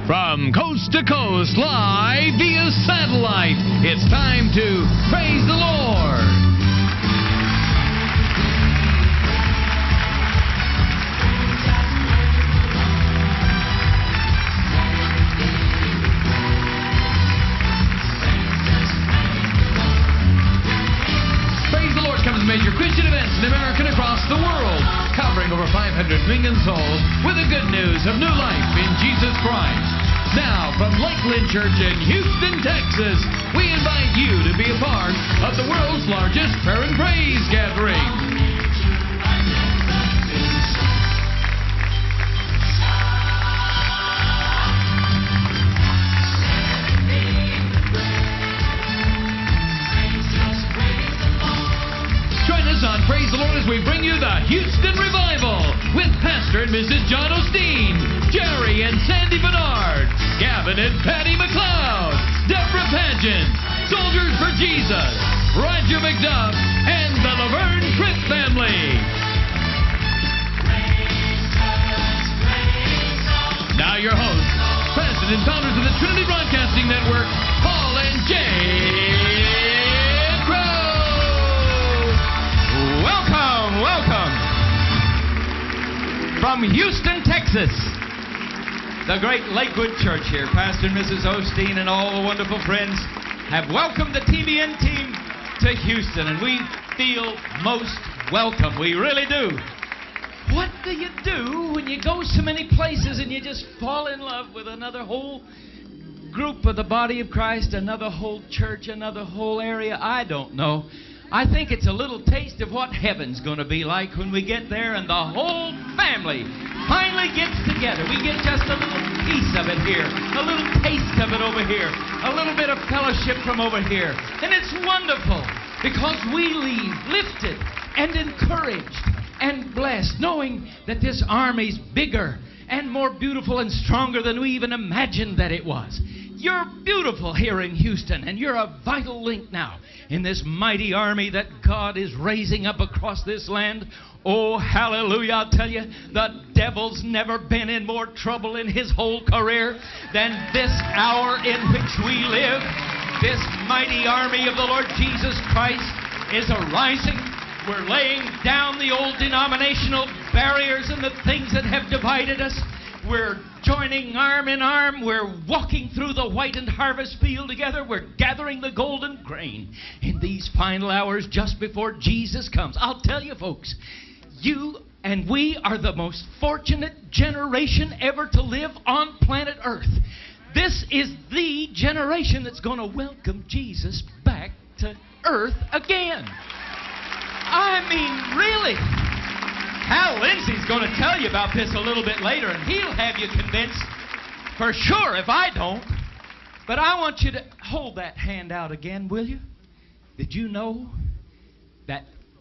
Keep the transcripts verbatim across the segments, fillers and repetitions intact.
From coast to coast, live via satellite, it's time to praise the Lord. Praise the Lord comes major Christian events in America and across the world, covering over five hundred million souls with the good news of new life in Jesus Christ. Now, from Lakeland Church in Houston, Texas, we invite you to be a part of the world's largest prayer and praise gathering. Join us on Praise the Lord as we bring you the Houston Revival with Pastor and Missus John Osteen, Jerry and Sandy Bernard, Gavin and Patty McLeod, Deborah Pageant, Soldiers for Jesus, Roger McDuff, and the Laverne Tripp family. Now your hosts, President and founders of the Trinity Broadcasting Network, Paul and Jay Crow. Welcome, welcome. From Houston, Texas, the great Lakewood Church here, Pastor and Missus Osteen and all the wonderful friends have welcomed the T B N team to Houston, and we feel most welcome. We really do. What do you do when you go so many places and you just fall in love with another whole group of the body of Christ, another whole church, another whole area? I don't know. I think it's a little taste of what heaven's going to be like when we get there and the whole family finally gets together. We get just a little piece of it here, a little taste of it over here, a little bit of fellowship from over here. And it's wonderful because we leave lifted and encouraged and blessed, knowing that this army's bigger and more beautiful and stronger than we even imagined that it was. You're beautiful here in Houston, and you're a vital link now in this mighty army that God is raising up across this land. Oh, hallelujah. I'll tell you, the devil's never been in more trouble in his whole career than this hour in which we live. This mighty army of the Lord Jesus Christ is arising. We're laying down the old denominational barriers and the things that have divided us. We're joining arm in arm. We're walking through the whitened harvest field together. We're gathering the golden grain in these final hours just before Jesus comes. I'll tell you, folks, you and we are the most fortunate generation ever to live on planet Earth. This is the generation that's going to welcome Jesus back to Earth again. I mean, really. Hal Lindsey's going to tell you about this a little bit later, and he'll have you convinced for sure if I don't. But I want you to hold that hand out again, will you? Did you know that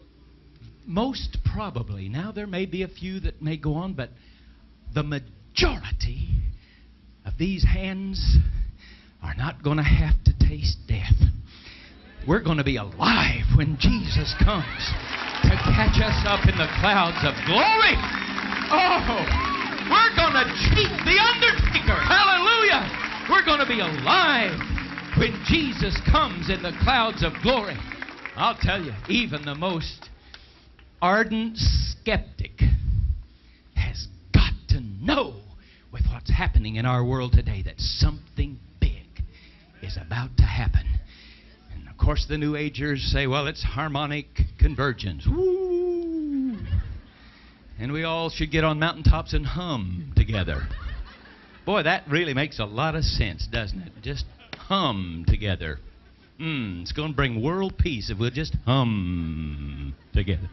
most probably, now there may be a few that may go on, but the majority of these hands are not going to have to taste death. We're going to be alive when Jesus comes to catch us up in the clouds of glory. Oh, we're going to cheat the undertaker. Hallelujah. We're going to be alive when Jesus comes in the clouds of glory. I'll tell you, even the most ardent skeptic has got to know with what's happening in our world today that something big is about to happen. Of course, the New Agers say, well, it's harmonic convergence. Woo! And we all should get on mountaintops and hum together. Boy, that really makes a lot of sense, doesn't it? Just hum together. Mm, it's going to bring world peace if we'll just hum together.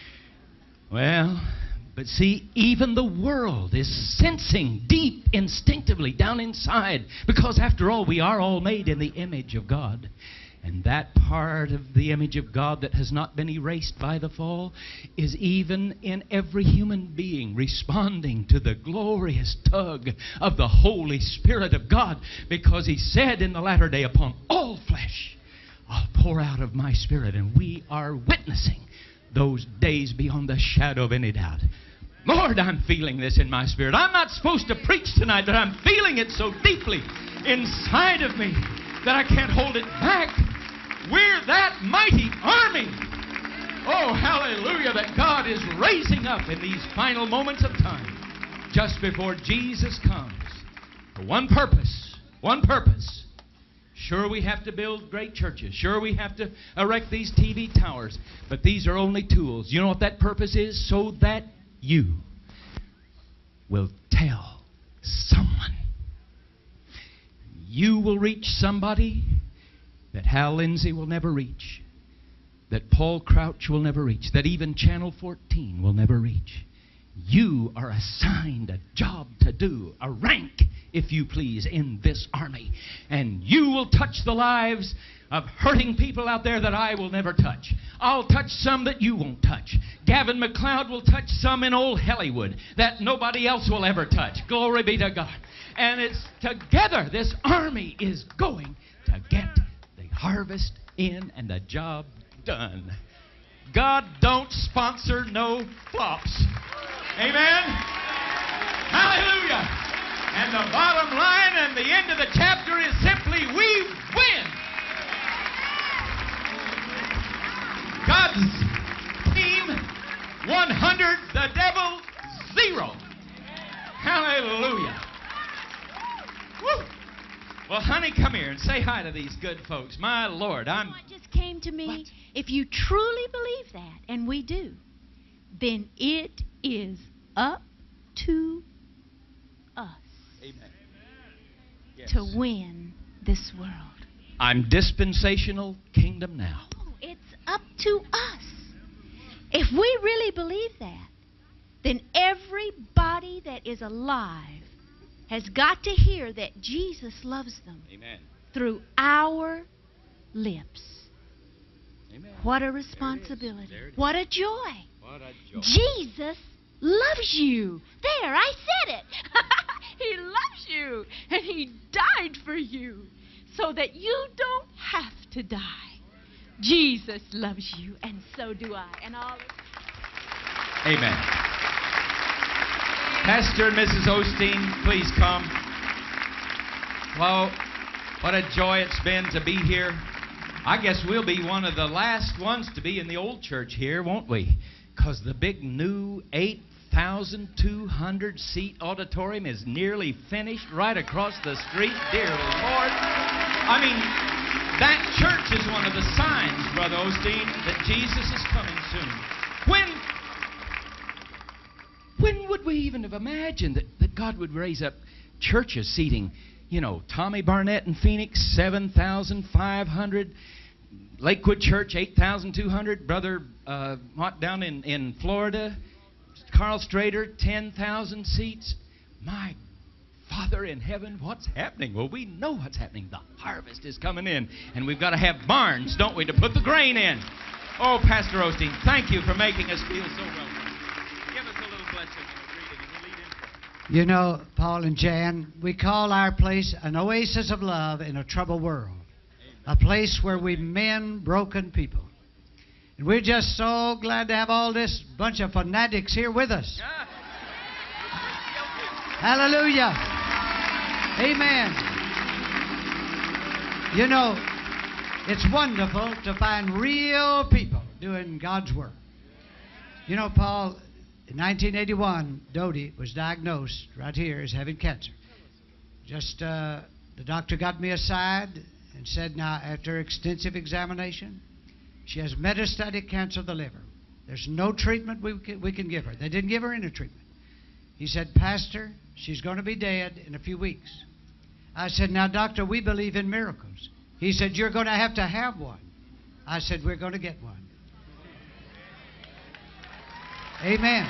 Well, but see, even the world is sensing deep, instinctively down inside, because after all, we are all made in the image of God. And that part of the image of God that has not been erased by the fall is even in every human being responding to the glorious tug of the Holy Spirit of God. Because He said in the latter day, upon all flesh I'll pour out of my Spirit. And we are witnessing those days beyond the shadow of any doubt. Lord, I'm feeling this in my spirit. I'm not supposed to preach tonight, but I'm feeling it so deeply inside of me that I can't hold it back. We're that mighty army. Oh, hallelujah, that God is raising up in these final moments of time, just before Jesus comes. For one purpose, one purpose. Sure, we have to build great churches. Sure, we have to erect these T V towers. But these are only tools. You know what that purpose is? So that you will tell someone. You will reach somebody that Hal Lindsey will never reach, that Paul Crouch will never reach, that even Channel fourteen will never reach. You are assigned a job to do, a rank, if you please, in this army. And you will touch the lives of hurting people out there that I will never touch. I'll touch some that you won't touch. Gavin McLeod will touch some in old Hollywood that nobody else will ever touch. Glory be to God. And it's together this army is going to get the harvest in and the job done. God don't sponsor no flops. Amen? Hallelujah. And the bottom line and the end of the chapter is simply we win. God's team one hundred, the devil zero. Hallelujah. Woo. Well, honey, come here and say hi to these good folks. My Lord, I'm... What just came to me, What? if you truly believe that, and we do, then it is up to us Amen. Yes. to win this world. I'm dispensational kingdom now. Oh, it's up to us. If we really believe that, then everybody that is alive has got to hear that Jesus loves them. Amen. Through our lips. Amen. What a responsibility. There it is. What a joy. What a joy. Jesus loves you. There, I said it. He loves you, and he died for you so that you don't have to die. Jesus loves you, and so do I. And all. Amen. Pastor and Missus Osteen, please come. Well, what a joy it's been to be here. I guess we'll be one of the last ones to be in the old church here, won't we? Because the big new eight thousand two hundred seat auditorium is nearly finished right across the street. Dear Lord. I mean, that church is one of the signs, Brother Osteen, that Jesus is coming soon. When, when would we even have imagined that, that God would raise up churches seating, you know, Tommy Barnett in Phoenix, seven thousand five hundred. Lakewood Church, eight thousand two hundred. Brother, uh, what, down in, in Florida, Carl Strader, ten thousand seats. My Father in heaven, what's happening? Well, we know what's happening. The harvest is coming in, and we've got to have barns, don't we, to put the grain in. Oh, Pastor Osteen, thank you for making us feel so welcome. Give us a little blessing and a greeting, and we'll lead in. You know, Paul and Jan, we call our place an oasis of love in a troubled world. A place where we mend broken people. And we're just so glad to have all this bunch of fanatics here with us. Hallelujah. Amen. You know, it's wonderful to find real people doing God's work. You know, Paul, in nineteen eighty-one, Dodie was diagnosed right here as having cancer. Just, uh, the doctor got me aside and said, now, after extensive examination, she has metastatic cancer of the liver. There's no treatment we can, we can give her. They didn't give her any treatment. He said, Pastor, she's going to be dead in a few weeks. I said, now, doctor, we believe in miracles. He said, you're going to have to have one. I said, we're going to get one. Amen.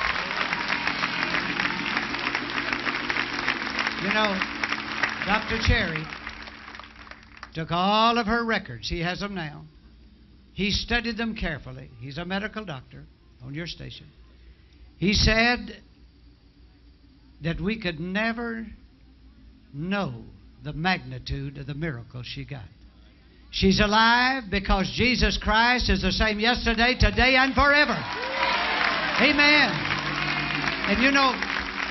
You know, Doctor Cherry took all of her records. He has them now. He studied them carefully. He's a medical doctor on your station. He said that we could never know the magnitude of the miracle she got. She's alive because Jesus Christ is the same yesterday, today, and forever. Amen. And you know,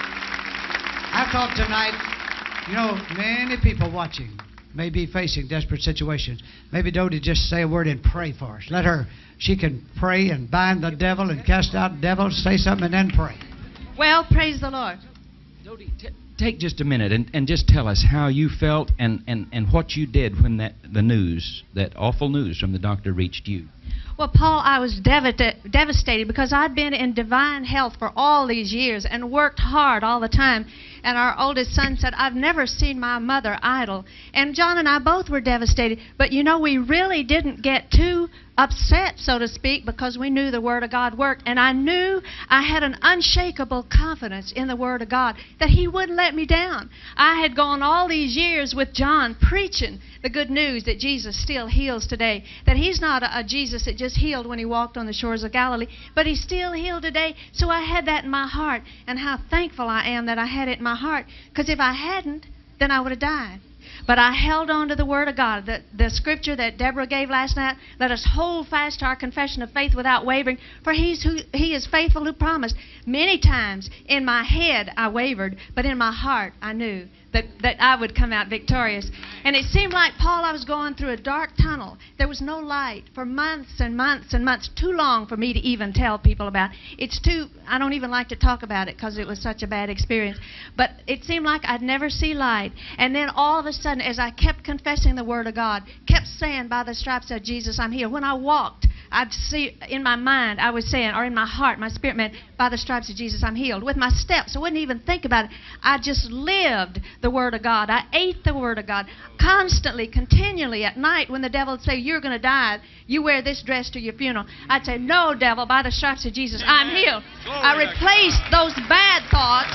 I thought tonight, you know, many people watching may be facing desperate situations. Maybe Dodie just say a word and pray for us. Let her, she can pray and bind the devil and cast out devils, say something and then pray. Well, praise the Lord. Dodie, t- take just a minute and, and just tell us how you felt and, and, and what you did when that the news, that awful news from the doctor reached you. Well, Paul, I was dev- devastated because I'd been in divine health for all these years and worked hard all the time. And our oldest son said, I've never seen my mother idle. And John and I both were devastated. But, you know, we really didn't get too upset, so to speak, because we knew the Word of God worked. And I knew I had an unshakable confidence in the Word of God that He wouldn't let me down. I had gone all these years with John preaching the good news that Jesus still heals today, that He's not a, a Jesus that just healed when He walked on the shores of Galilee, but He still healed today. So I had that in my heart, and how thankful I am that I had it in my heart, because if I hadn't, then I would have died. But I held on to the Word of God. The, the scripture that Deborah gave last night, let us hold fast to our confession of faith without wavering, for he's who, He is faithful who promised. Many times in my head I wavered, but in my heart I knew that, that I would come out victorious. And it seemed like, Paul, I was going through a dark tunnel. There was no light for months and months and months, too long for me to even tell people about. It's too, I don't even like to talk about it because it was such a bad experience. But it seemed like I'd never see light. And then all of a sudden, as I kept confessing the Word of God, kept saying, by the stripes of Jesus, I'm healed. When I walked, I'd see in my mind, I was saying, or in my heart, my spirit man, by the stripes of Jesus, I'm healed. With my steps, I wouldn't even think about it. I just lived the Word of God. I ate the Word of God constantly, continually. At night, when the devil would say, you're going to die, you wear this dress to your funeral, I'd say, no, devil, by the stripes of Jesus, I'm healed. I replaced those bad thoughts.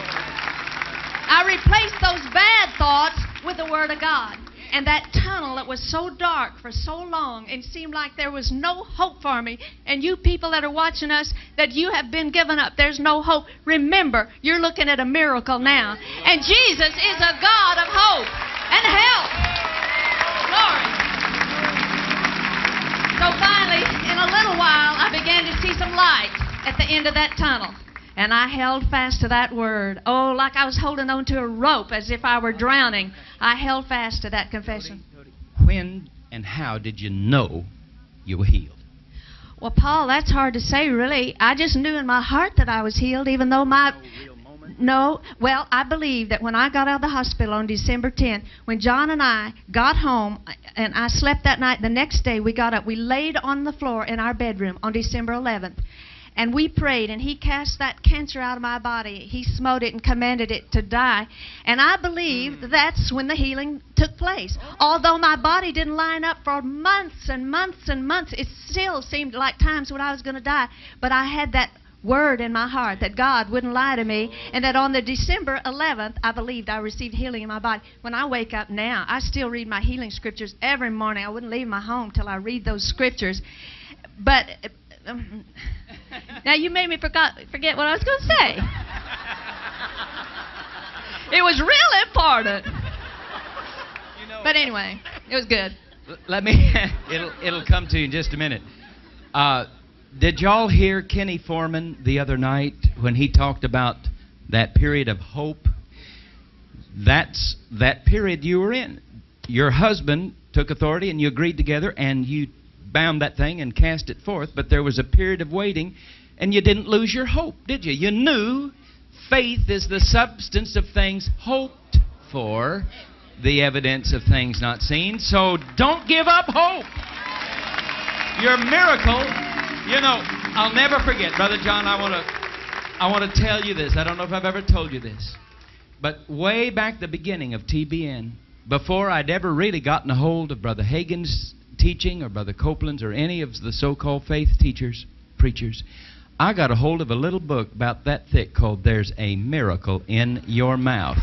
I replaced those bad thoughts with the Word of God. And that tunnel that was so dark for so long, it seemed like there was no hope for me. And you people that are watching us, that you have been given up, there's no hope. Remember, you're looking at a miracle now. And Jesus is a God of hope and help. Glory. So finally, in a little while, I began to see some light at the end of that tunnel. And I held fast to that word. Oh, like I was holding on to a rope as if I were drowning. I held fast to that confession. When and how did you know you were healed? Well, Paul, that's hard to say, really. I just knew in my heart that I was healed, even though my... No, well, I believe that when I got out of the hospital on December tenth, when John and I got home, and I slept that night, the next day we got up, we laid on the floor in our bedroom on December eleventh. And we prayed, and He cast that cancer out of my body. He smote it and commanded it to die. And I believe that's when the healing took place. Although my body didn't line up for months and months and months, it still seemed like times when I was going to die. But I had that word in my heart that God wouldn't lie to me, and that on the December eleventh, I believed I received healing in my body. When I wake up now, I still read my healing scriptures every morning. I wouldn't leave my home till I read those scriptures. But... Um, now you made me forgot, forget what I was going to say. It was real important. You know, but anyway, it was good. Let me, it'll, it'll come to you in just a minute. Uh, did y'all hear Kenny Foreman the other night when he talked about that period of hope? That's that period you were in. Your husband took authority and you agreed together and you bound that thing and cast it forth, but there was a period of waiting, and you didn't lose your hope, did you? You knew faith is the substance of things hoped for, the evidence of things not seen, so don't give up hope. Your miracle, you know, I'll never forget, Brother John, I want to I want to tell you this. I don't know if I've ever told you this, but way back the beginning of T B N, before I'd ever really gotten a hold of Brother Hagin's teaching or Brother Copeland's or any of the so-called faith teachers, preachers, I got a hold of a little book about that thick called There's a Miracle in Your Mouth.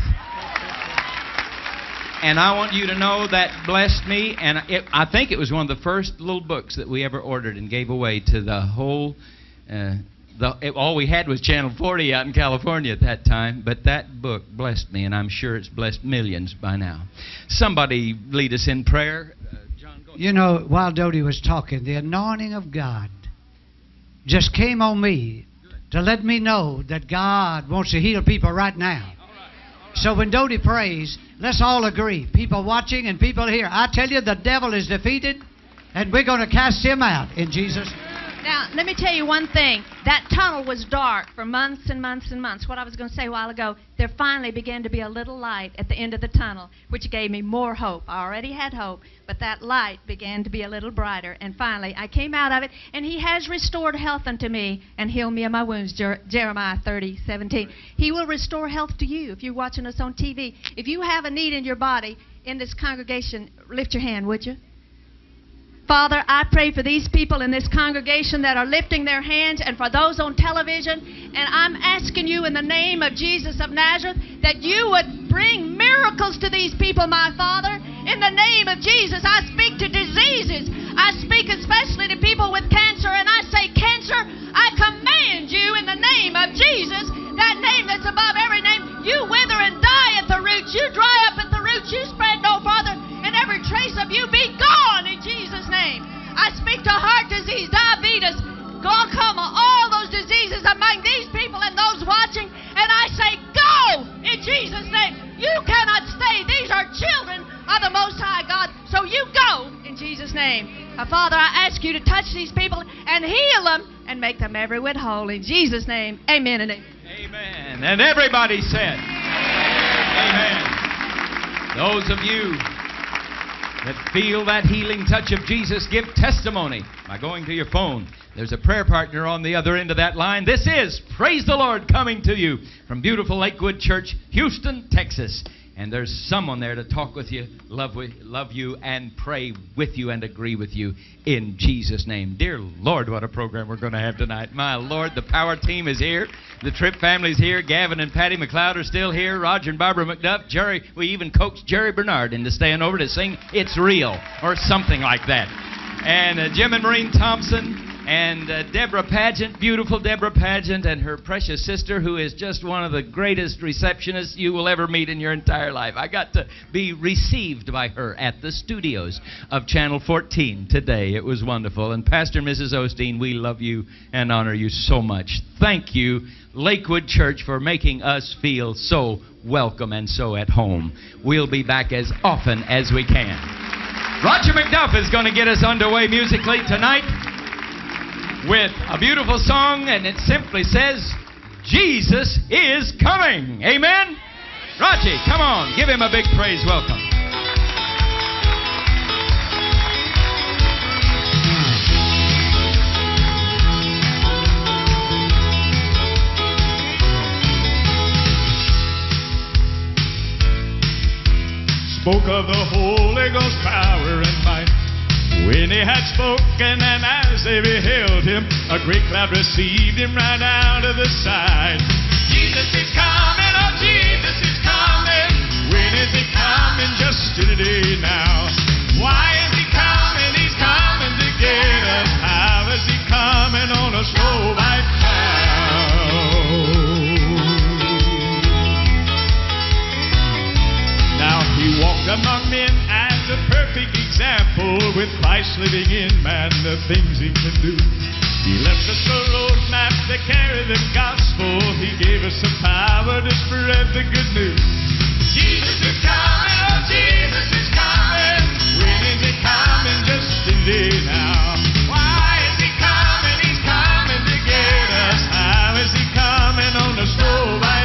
And I want you to know that blessed me, and it, I think it was one of the first little books that we ever ordered and gave away to the whole, uh, the, it, all we had was Channel forty out in California at that time, but that book blessed me, and I'm sure it's blessed millions by now. Somebody lead us in prayer. You know, while Dodie was talking, the anointing of God just came on me to let me know that God wants to heal people right now. So when Dodie prays, let's all agree, people watching and people here, I tell you, the devil is defeated, and we're going to cast him out in Jesus' name. Now, let me tell you one thing. That tunnel was dark for months and months and months. What I was going to say a while ago, there finally began to be a little light at the end of the tunnel, which gave me more hope. I already had hope, but that light began to be a little brighter. And finally, I came out of it, and he has restored health unto me and healed me of my wounds, Jer- Jeremiah thirty seventeen. He will restore health to you if you're watching us on T V. If you have a need in your body in this congregation, lift your hand, would you? Father, I pray for these people in this congregation that are lifting their hands and for those on television. And I'm asking you in the name of Jesus of Nazareth that you would bring miracles to these people, my Father. In the name of Jesus, I speak to diseases. I speak especially to people with cancer. And I say, cancer, I command you in the name of Jesus, that name that's above every name, you wither and die at the roots. You dry up at the roots. You spread no farther. And every trace of you be gone in Jesus' name. I speak to heart disease, diabetes, glaucoma, all those diseases among these people and those watching. And I say, go in Jesus' name. You cannot stay. These are children of the Most High God. So you go in Jesus' name. Uh, Father, I ask you to touch these people and heal them and make them every whit whole. In Jesus' name, amen and amen. Amen. And everybody said, amen. Those of you that feel that healing touch of Jesus, give testimony by going to your phone. There's a prayer partner on the other end of that line. This is Praise the Lord coming to you from beautiful Lakewood Church, Houston, Texas. And there's someone there to talk with you, love, with, love you, and pray with you and agree with you in Jesus' name. Dear Lord, what a program we're going to have tonight. My Lord, the power team is here. The Tripp family's here. Gavin and Patty McLeod are still here. Roger and Barbara McDuff. Jerry, we even coaxed Jerry Bernard into staying over to sing It's Real or something like that. And uh, Jim and Maureen Thompson. And uh, Deborah Pageant, beautiful Deborah Pageant, and her precious sister, who is just one of the greatest receptionists you will ever meet in your entire life. I got to be received by her at the studios of Channel fourteen today. It was wonderful. And Pastor and Missus Osteen, we love you and honor you so much. Thank you, Lakewood Church, for making us feel so welcome and so at home. We'll be back as often as we can. Roger McDuff is going to get us underway musically tonight with a beautiful song, and it simply says, Jesus is coming. Amen? Raji, come on. Give him a big praise welcome. Spoke of the Holy Ghost power and might. When he had spoken, and as they beheld him, a great cloud received him right out of the sight. Jesus is coming, oh Jesus is coming. When is he coming? Just in a day now. Why is he coming? He's coming to get us. How is he coming on a slow white cloud? Now he walked among men as a perfect example, with Christ living in man, the things he can do. He left us a roadmap to carry the gospel. He gave us the power to spread the good news. Jesus is coming, oh Jesus is coming. When is he coming? Just today now. Why is he coming? He's coming to get us. How is he coming on the slow white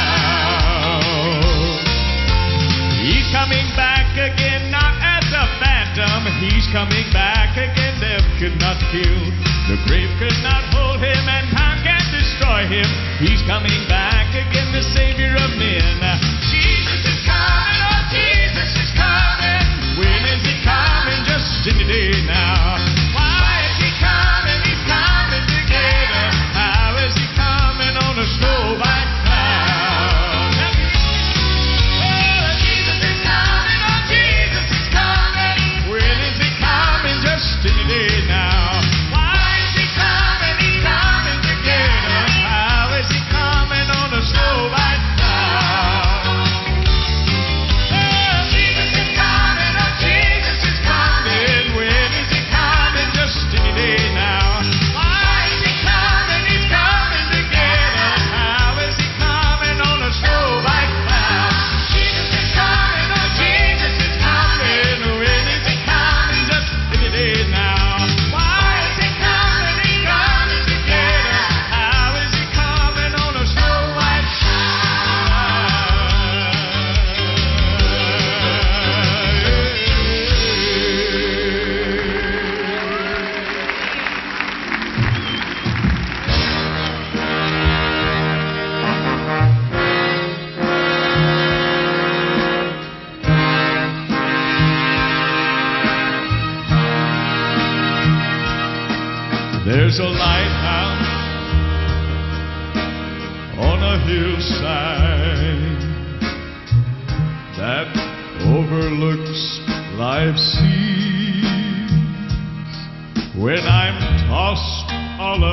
cloud? He's coming back again, not as a phantom. He's coming back again. Death could not kill. The grave could not hold him, and time can't destroy him. He's coming back again, the Savior of men. Jesus is coming, oh Jesus is coming. When is he coming? Just any day now. Why is he coming? He's coming to get us. How is he coming on a slow white cloud? Oh, Jesus is coming, oh Jesus is coming. When is he coming? Just any day now. Slow white cloud. There's a lighthouse on a hillside that overlooks life's seas. When I'm tossed all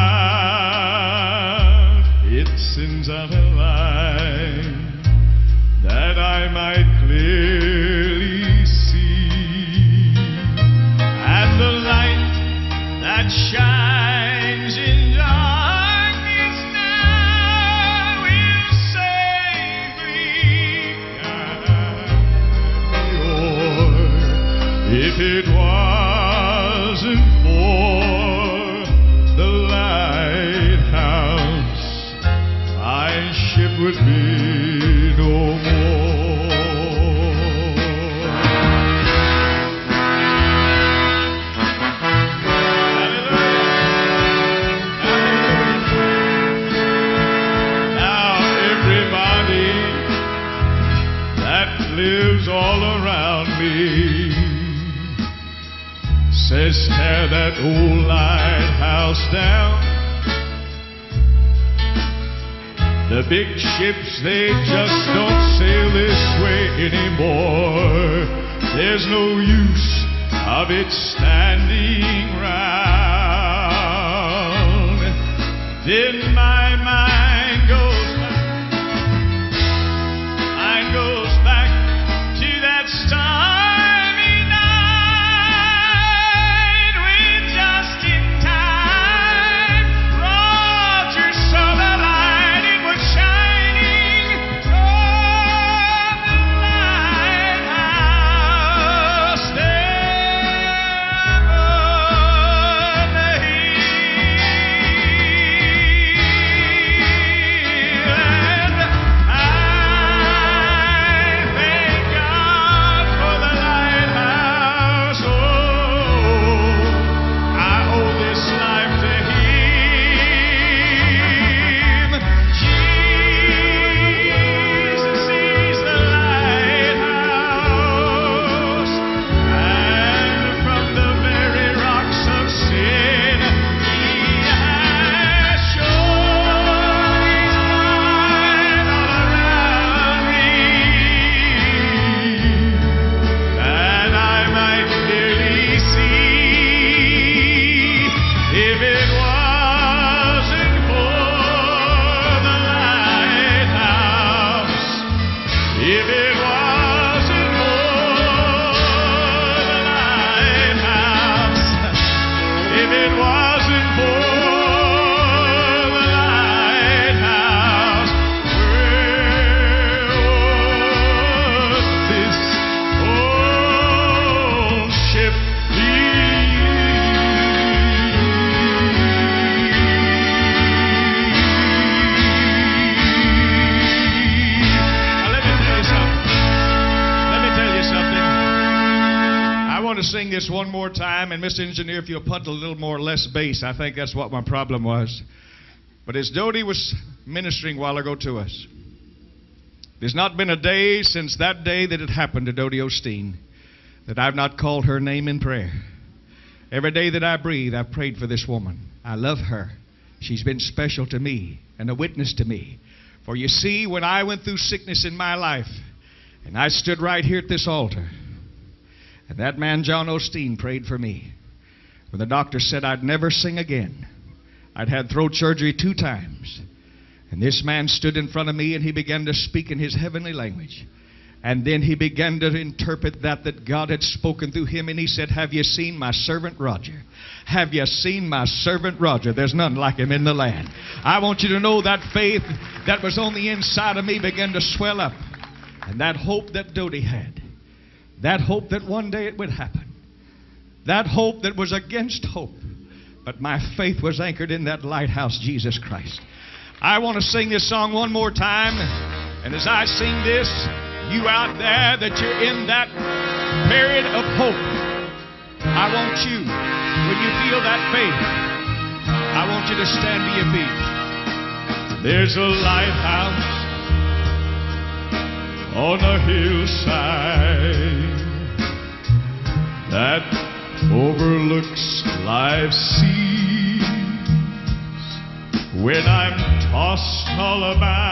about, it sends out a light that I might clearly see. And the light that shines in darkness now will safely guide me o'er. If it wasn't for the lighthouse, my ship would be no more. Now everybody that lives all around me says tear that old lighthouse down. The big ships, they just don't sail this way anymore. There's no use of it standing round. Then my mind goes back, mind goes back to that stormy night when just in time Roger saw the light. It was shining from the lighthouse there on the hill. And I thank God for the lighthouse. Oh, I owe this life to Him. Jesus is the lighthouse, and from the very rocks of sin, He has shone His light all around me, that I might clearly see. If it wasn't for the lighthouse, if it wasn't for the lighthouse, if it wasn't for the lighthouse, where would this old ship be? Now let me tell you something. Let me tell you something. I want to sing this one more time, and Mister Engineer, if you'll put a little more less bass, I think that's what my problem was. But as Dodie was ministering a while ago to us, there's not been a day since that day that it happened to Dodie Osteen that I've not called her name in prayer. Every day that I breathe, I've prayed for this woman. I love her. She's been special to me and a witness to me. For you see, when I went through sickness in my life, and I stood right here at this altar, and that man, John Osteen, prayed for me. When the doctor said I'd never sing again, I'd had throat surgery two times. And this man stood in front of me and he began to speak in his heavenly language. And then he began to interpret that that God had spoken through him. And he said, have you seen my servant Roger? Have you seen my servant Roger? There's none like him in the land. I want you to know that faith that was on the inside of me began to swell up. And that hope that Dodie had. That hope that one day it would happen. That hope that was against hope. But my faith was anchored in that lighthouse, Jesus Christ. I want to sing this song one more time. And as I sing this, you out there that you're in that period of hope, I want you, when you feel that faith, I want you to stand to your feet. There's a lighthouse on a hillside that overlooks life's sea. When I'm tossed all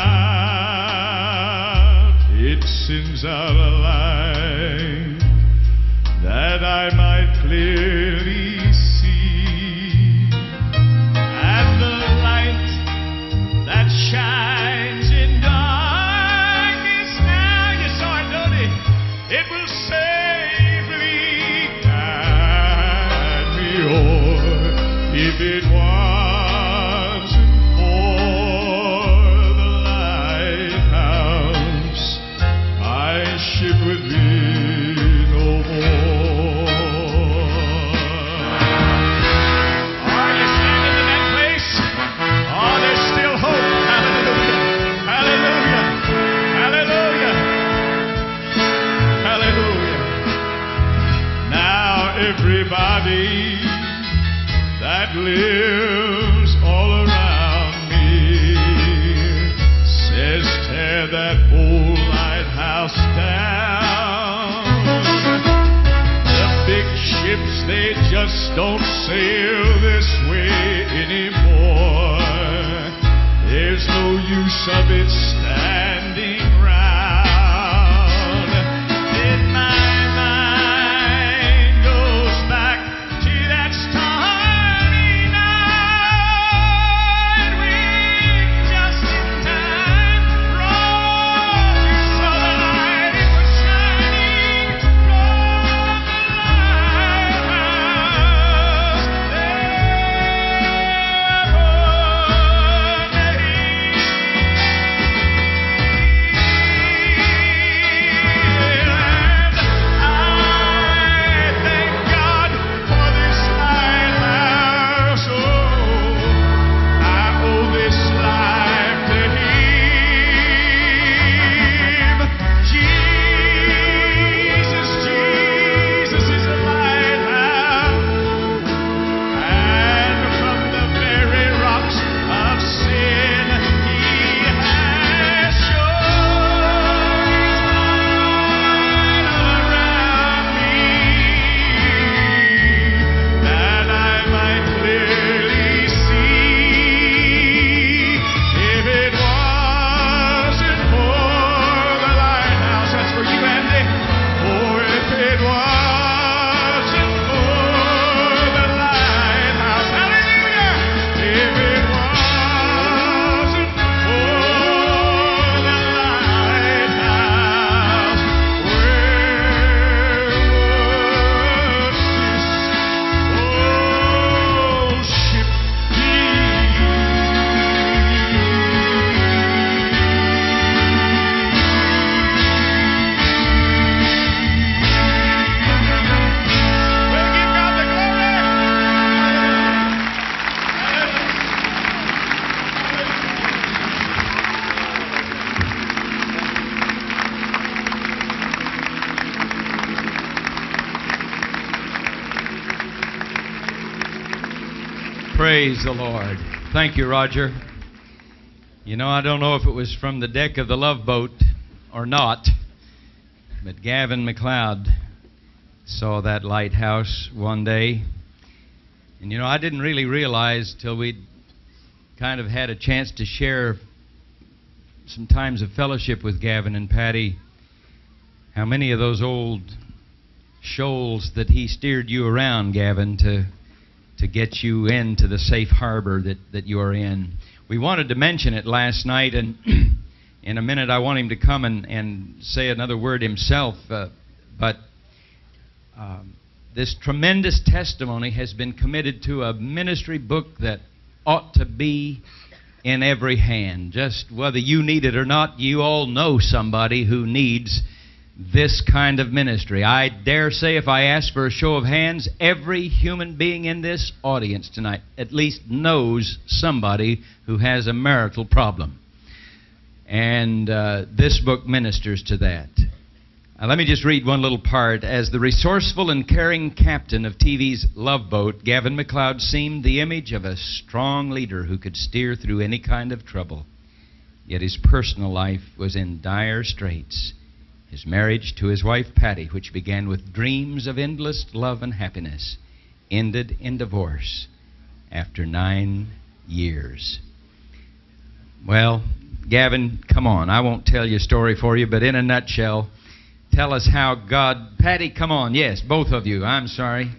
about, it sends out a light that I might clearly see. And the light that shines in darkness now, you saw it, Dodie, it will safely guide me o'er. If it wasn't for the lighthouse, my ship would be no more. Are you standing in that place? Oh, there's still hope. Hallelujah. Hallelujah. Hallelujah. Hallelujah. Now everybody that lives all around me says, tear that old lighthouse down. The big ships, they just don't sail this way anymore. There's no use of it standing round. In my mind goes back to that starry night when just in time Roger saw the light was shining from the lighthouse. I thank God for this lighthouse. Oh, I owe this life to Him. Jesus, Jesus is a lighthouse, and from the very rocks of sin He has shone His light all around me, that I might clearly see. If it wasn't for the lighthouse, that's for you, Andy. Oh, if it wasn't for the lighthouse, hallelujah. If it wasn't for the lighthouse, where would this old ship be? We'll give God the glory. Praise the Lord. Thank you, Roger. You know, I don't know if it was from the deck of the Love Boat or not, but Gavin MacLeod saw that lighthouse one day. And you know, I didn't really realize till we'd kind of had a chance to share some times of fellowship with Gavin and Patty, how many of those old shoals that he steered you around, Gavin, to to get you into the safe harbor that, that you are in. We wanted to mention it last night, and in a minute I want him to come and, and say another word himself, uh, but um, this tremendous testimony has been committed to a ministry book that ought to be in every hand. Just whether you need it or not, you all know somebody who needs this kind of ministry. I dare say if I ask for a show of hands, every human being in this audience tonight at least knows somebody who has a marital problem. And uh, this book ministers to that. Now, let me just read one little part. As the resourceful and caring captain of T V's Love Boat, Gavin MacLeod seemed the image of a strong leader who could steer through any kind of trouble. Yet his personal life was in dire straits. His marriage to his wife Patty, which began with dreams of endless love and happiness, ended in divorce after nine years. Well, Gavin, come on. I won't tell your story for you, but in a nutshell, tell us how God... Patty, come on. Yes, both of you. I'm sorry.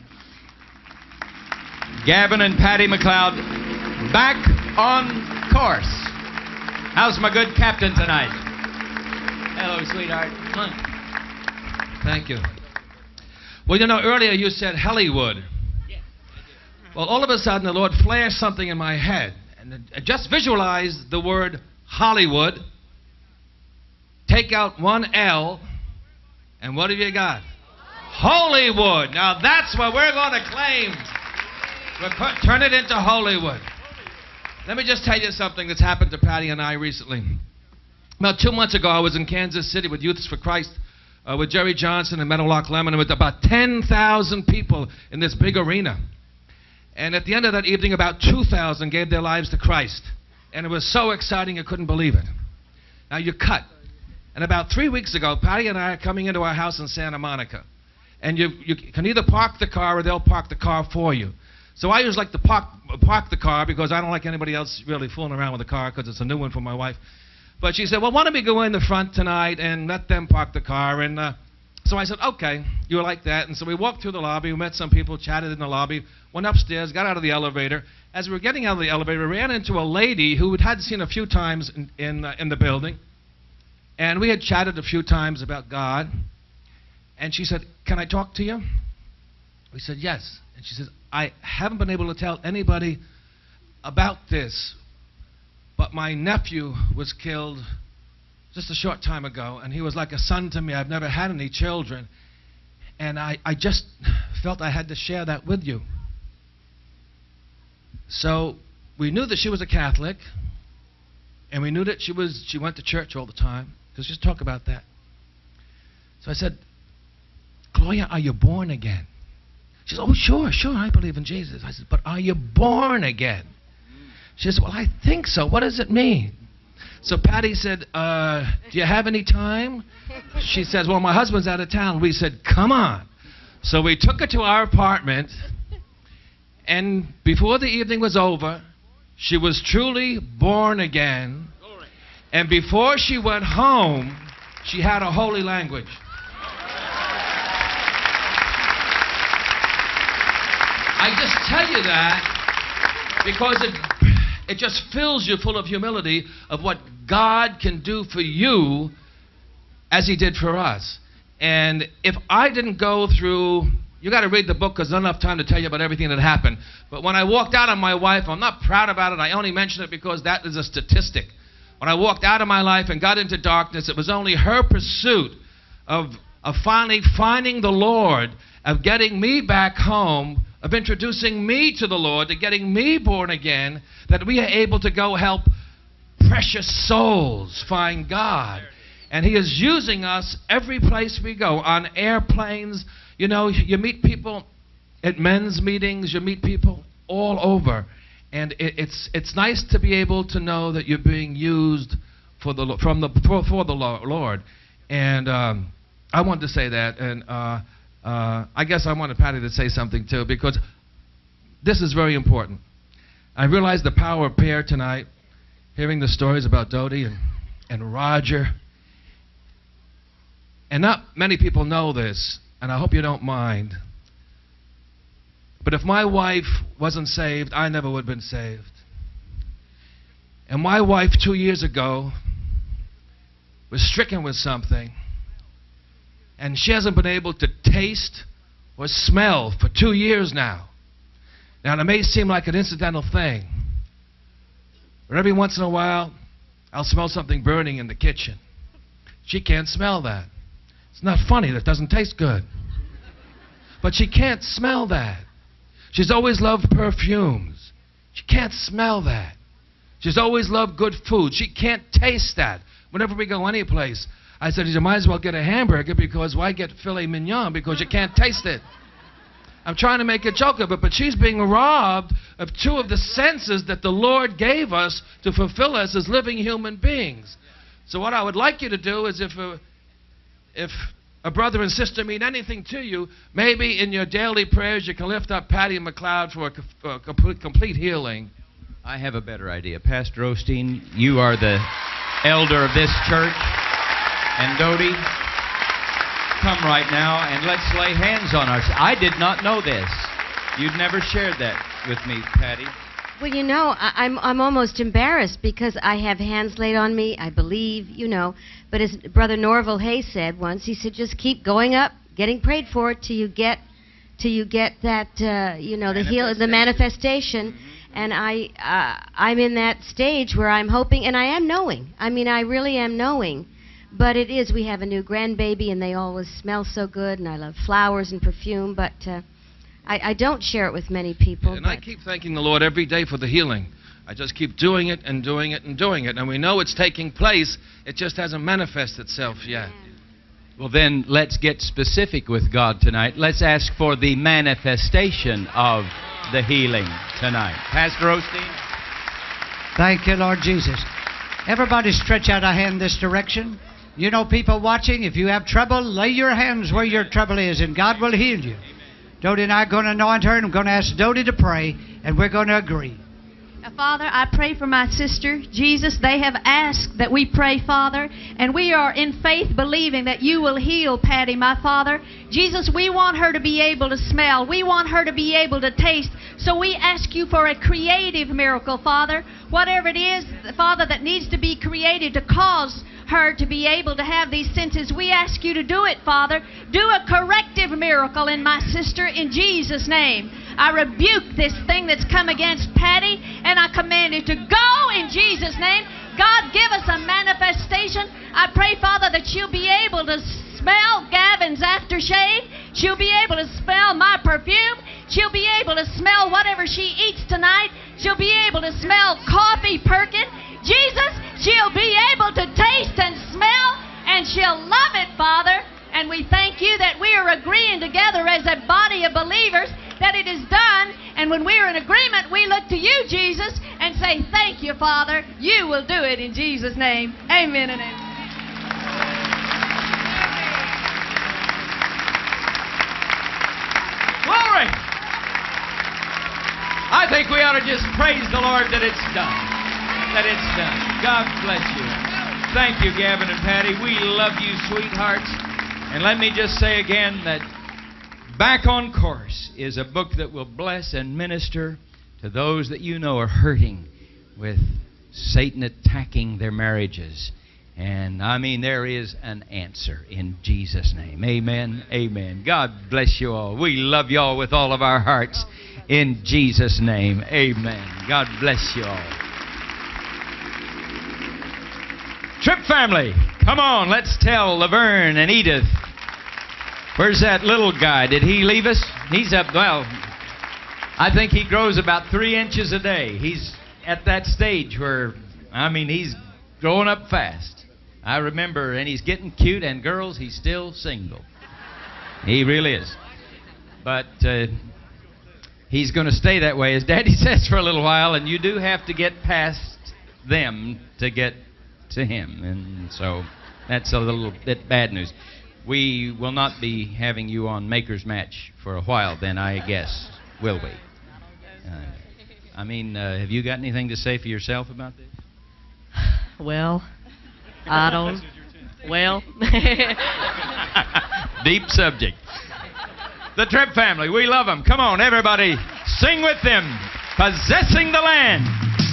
Gavin and Patty McLeod back on course. How's my good captain tonight? Hello, sweetheart. Come on. Thank you. Well, you know, earlier you said Hollywood. Well, all of a sudden the Lord flashed something in my head. And I just visualize the word Hollywood. Take out one L. And what have you got? Hollywood. Now that's what we're going to claim. We'll put, turn it into Hollywood. Let me just tell you something that's happened to Patty and I recently. About two months ago, I was in Kansas City with Youths for Christ, uh, with Jerry Johnson and Meadowlark Lemon, and with about ten thousand people in this big arena. And at the end of that evening, about two thousand gave their lives to Christ. And it was so exciting, you couldn't believe it. Now you cut. And about three weeks ago, Patty and I are coming into our house in Santa Monica. And you, you can either park the car or they'll park the car for you. So I usually like to park, park the car because I don't like anybody else really fooling around with the car because it's a new one for my wife. But she said, well, why don't we go in the front tonight and let them park the car? And uh, so I said, okay, you were like that. And so we walked through the lobby, we met some people, chatted in the lobby, went upstairs, got out of the elevator. As we were getting out of the elevator, we ran into a lady who we'd had seen a few times in, in, uh, in the building. And we had chatted a few times about God. And she said, can I talk to you? We said, yes. And she says, I haven't been able to tell anybody about this, but my nephew was killed just a short time ago, and he was like a son to me. I've never had any children, and I, I just felt I had to share that with you. So we knew that she was a Catholic, and we knew that she was she went to church all the time, because just talk about that. So I said, Gloria, are you born again? She said, oh, sure, sure, I believe in Jesus. I said, but are you born again? She said, well, I think so. What does it mean? So Patty said, uh, do you have any time? She says, well, my husband's out of town. We said, come on. So we took her to our apartment, and before the evening was over, she was truly born again. And before she went home, she had a holy language. I just tell you that because it, it just fills you full of humility of what God can do for you as He did for us. And if I didn't go through, you got to read the book because there's not enough time to tell you about everything that happened. But when I walked out on my wife, I'm not proud about it. I only mention it because that is a statistic. When I walked out of my life and got into darkness, it was only her pursuit of, of finally finding the Lord, of getting me back home, of introducing me to the Lord, to getting me born again, that we are able to go help precious souls find God. And He is using us every place we go, on airplanes. You know, you meet people at men's meetings, you meet people all over. And it, it's, it's nice to be able to know that you're being used for the, from the, for, for the Lord. And um, I wanted to say that. And uh, Uh, I guess I wanted Patty to say something too, because this is very important. I realized the power of prayer tonight, hearing the stories about Dodie and, and Roger. And not many people know this, and I hope you don't mind. But if my wife wasn't saved, I never would have been saved. And my wife two years ago was stricken with something. And she hasn't been able to taste or smell for two years now. Now, it may seem like an incidental thing, but every once in a while, I'll smell something burning in the kitchen. She can't smell that. It's not funny. That doesn't taste good. But she can't smell that. She's always loved perfumes. She can't smell that. She's always loved good food. She can't taste that. Whenever we go any place, I said, you might as well get a hamburger, because why get filet mignon? Because you can't taste it. I'm trying to make a joke of it, but she's being robbed of two of the senses that the Lord gave us to fulfill us as living human beings. So what I would like you to do is, if a, if a brother and sister mean anything to you, maybe in your daily prayers you can lift up Patty McLeod for a, for a complete, complete healing. I have a better idea. Pastor Osteen, you are the elder of this church. And Dodie, come right now and let's lay hands on ourselves. I did not know this. You'd never shared that with me, Patty. Well, you know, I, I'm I'm almost embarrassed because I have hands laid on me, I believe, you know. But as Brother Norval Hayes said once, he said, just keep going up, getting prayed for till you get, till you get that, uh, you know, the heal, the manifestation. Mm-hmm. And I, uh, I'm in that stage where I'm hoping, and I am knowing. I mean, I really am knowing. But it is, we have a new grandbaby, and they always smell so good, and I love flowers and perfume, but uh, I, I don't share it with many people. And I keep thanking the Lord every day for the healing. I just keep doing it and doing it and doing it. And we know it's taking place. It just hasn't manifested itself yet. Well, then, let's get specific with God tonight. Let's ask for the manifestation of the healing tonight. Pastor Osteen. Thank you, Lord Jesus. Everybody stretch out a hand this direction. You know, people watching, if you have trouble, lay your hands where your trouble is, and God will heal you. Dodie and I are going to anoint her, and I'm going to ask Dodie to pray, and we're going to agree. Uh, Father, I pray for my sister. Jesus, they have asked that we pray, Father, and we are in faith believing that you will heal Patty, my Father. Jesus, we want her to be able to smell. We want her to be able to taste. So we ask you for a creative miracle, Father. Whatever it is, Father, that needs to be created to cause her to be able to have these senses, we ask you to do it, Father. Do a corrective miracle in my sister in Jesus' name. I rebuke this thing that's come against Patty, and I command it to go in Jesus' name. God, give us a manifestation. I pray, Father, that she'll be able to smell Gavin's aftershave. She'll be able to smell my perfume. She'll be able to smell whatever she eats tonight. She'll be able to smell coffee perking. Jesus, she'll be able to taste and smell, and she'll love it, Father. And we thank you that we are agreeing together as a body of believers that it is done. And when we're in agreement, we look to you, Jesus, and say, thank you, Father. You will do it in Jesus' name. Amen and amen. Glory! I think we ought to just praise the Lord that it's done. That it's done. God bless you. Thank you, Gavin and Patty. We love you, sweethearts. And let me just say again that Back on Course is a book that will bless and minister to those that you know are hurting with Satan attacking their marriages. And I mean, there is an answer in Jesus' name. Amen. Amen. God bless you all. We love you all with all of our hearts in Jesus' name. Amen. God bless you all. Trip family, come on, let's tell Laverne and Edith. Where's that little guy? Did he leave us? He's up, well, I think he grows about three inches a day. He's at that stage where, I mean, he's growing up fast. I remember, and he's getting cute, and girls, he's still single. He really is. But uh, he's going to stay that way, as Daddy says, for a little while, and you do have to get past them to get to him. And so that's a little bit bad news. We will not be having you on Maker's Match for a while then, I guess, will we? Uh, I mean, uh, have you got anything to say for yourself about this? Well, I don't. Well. Deep subject. The Tripp family, we love them. Come on, everybody, sing with them. Possessing the land.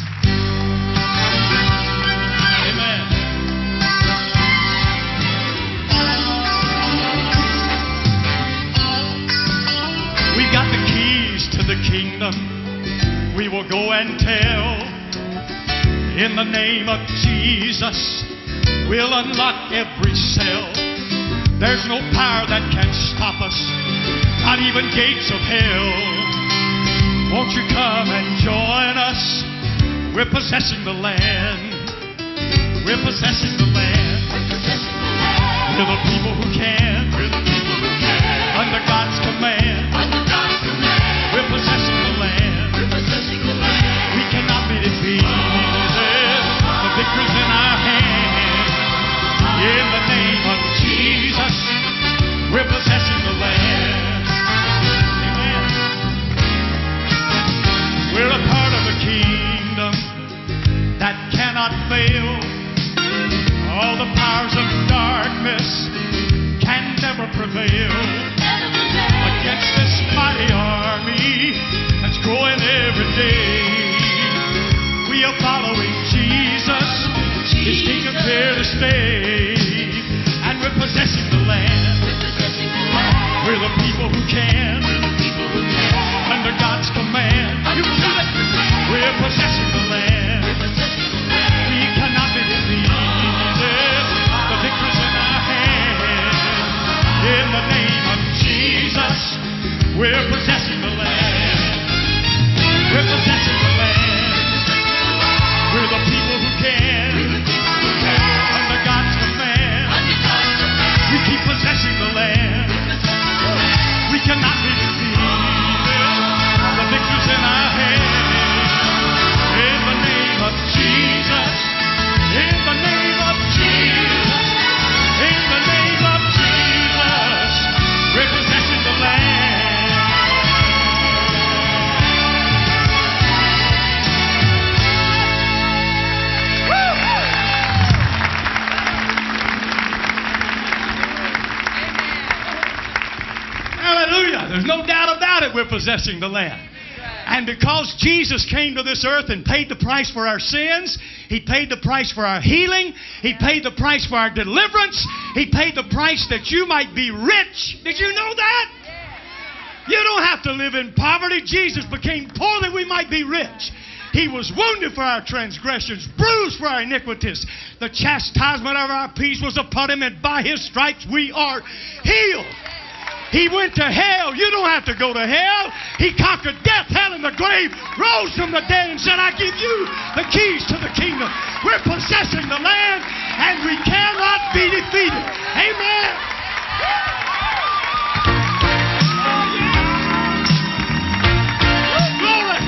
We've got the keys to the kingdom. We will go and tell. In the name of Jesus, we'll unlock every cell. There's no power that can stop us, not even gates of hell. Won't you come and join us? We're possessing the land. We're possessing the land. We're the people who can. We're the people who can. Under God's command. Under God's command. We're possessing the land. We're possessing the land. We cannot be defeated. The victory's in our hands. In the name of Jesus, we're possessing the land. Amen. We're a part of the kingdom. prevail against this mighty army that's growing every day. We are following Jesus. He's taking care to stay. And we're possessing the land. We're the people who can. Under God's command. You believe it? We're possessing the land. We cannot be defeated. The victory's in our hand. In the name of Jesus, we're possessing the land. We're possessing the land. We're the people who can. Under God's command. We keep possessing the land. We cannot be defeated. The victory's in our hand. In the name of Jesus. In the name of Jesus. In the name of Jesus. We're possessing the land. Hallelujah. There's no doubt about it. We're possessing the land. And because Jesus came to this earth and paid the price for our sins, He paid the price for our healing, He paid the price for our deliverance, He paid the price that you might be rich. Did you know that? You don't have to live in poverty. Jesus became poor that we might be rich. He was wounded for our transgressions, bruised for our iniquities. The chastisement of our peace was upon Him, and by His stripes we are healed. He went to hell. You don't have to go to hell. He conquered death, hell, and the grave, rose from the dead, and said, I give you the keys to the kingdom. We're possessing the land, and we cannot be defeated. Amen. Glory.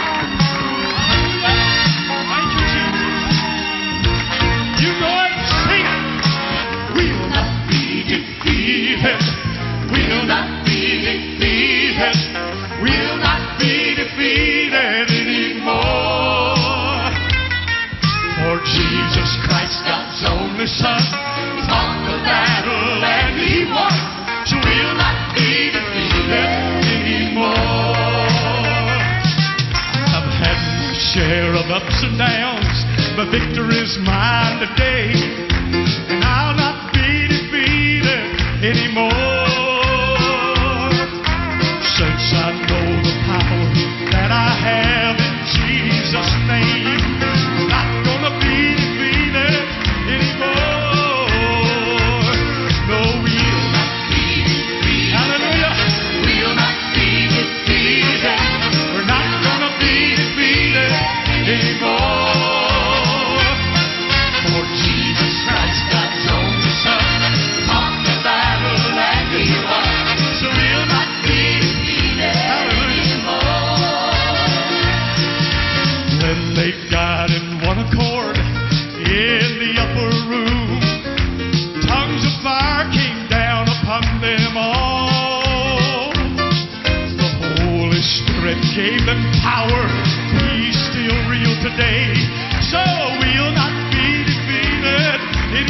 Thank you, Jesus. You know it. Sing it. We will not be defeated. We'll not be defeated. We'll not be defeated anymore. For Jesus Christ, God's only Son, fought the battle and He won. So we'll not be defeated anymore. I've had my share of ups and downs, but victory's mine today. And I'll not be defeated anymore. Since I know the power that I have in Jesus' name, I'm not gonna be defeated anymore. No, we'll not be defeated. Hallelujah. We'll not be defeated. We're not gonna be defeated anymore. For Jesus Christ, God's only Son, fought the battle and He won. So we'll not be when they got in one accord in the upper room, tongues of fire came down upon them all. The Holy Spirit gave them power. He's still real today. So we'll not be defeated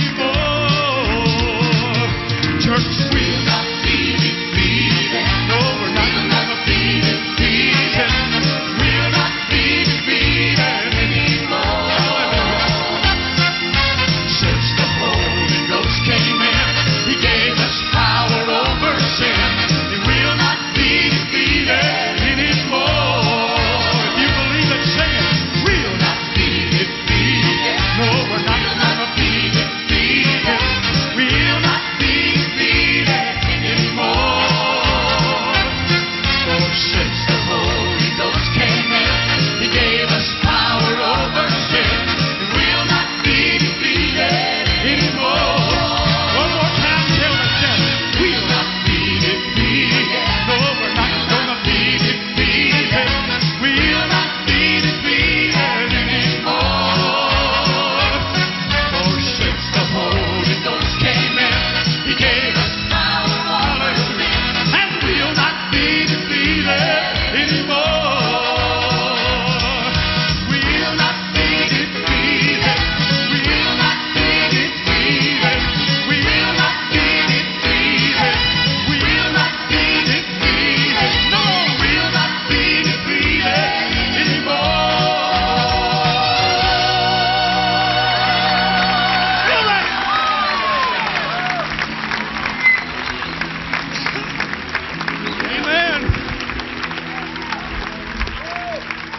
anymore. Church, we'll not be defeated. No, we're not gonna be defeated. We'll not be defeated anymore. Since the Holy Ghost came in, He gave us power over sin. And we'll not be defeated anymore. If you believe it, sing it. We'll not be defeated. No, we're not gonna be defeated.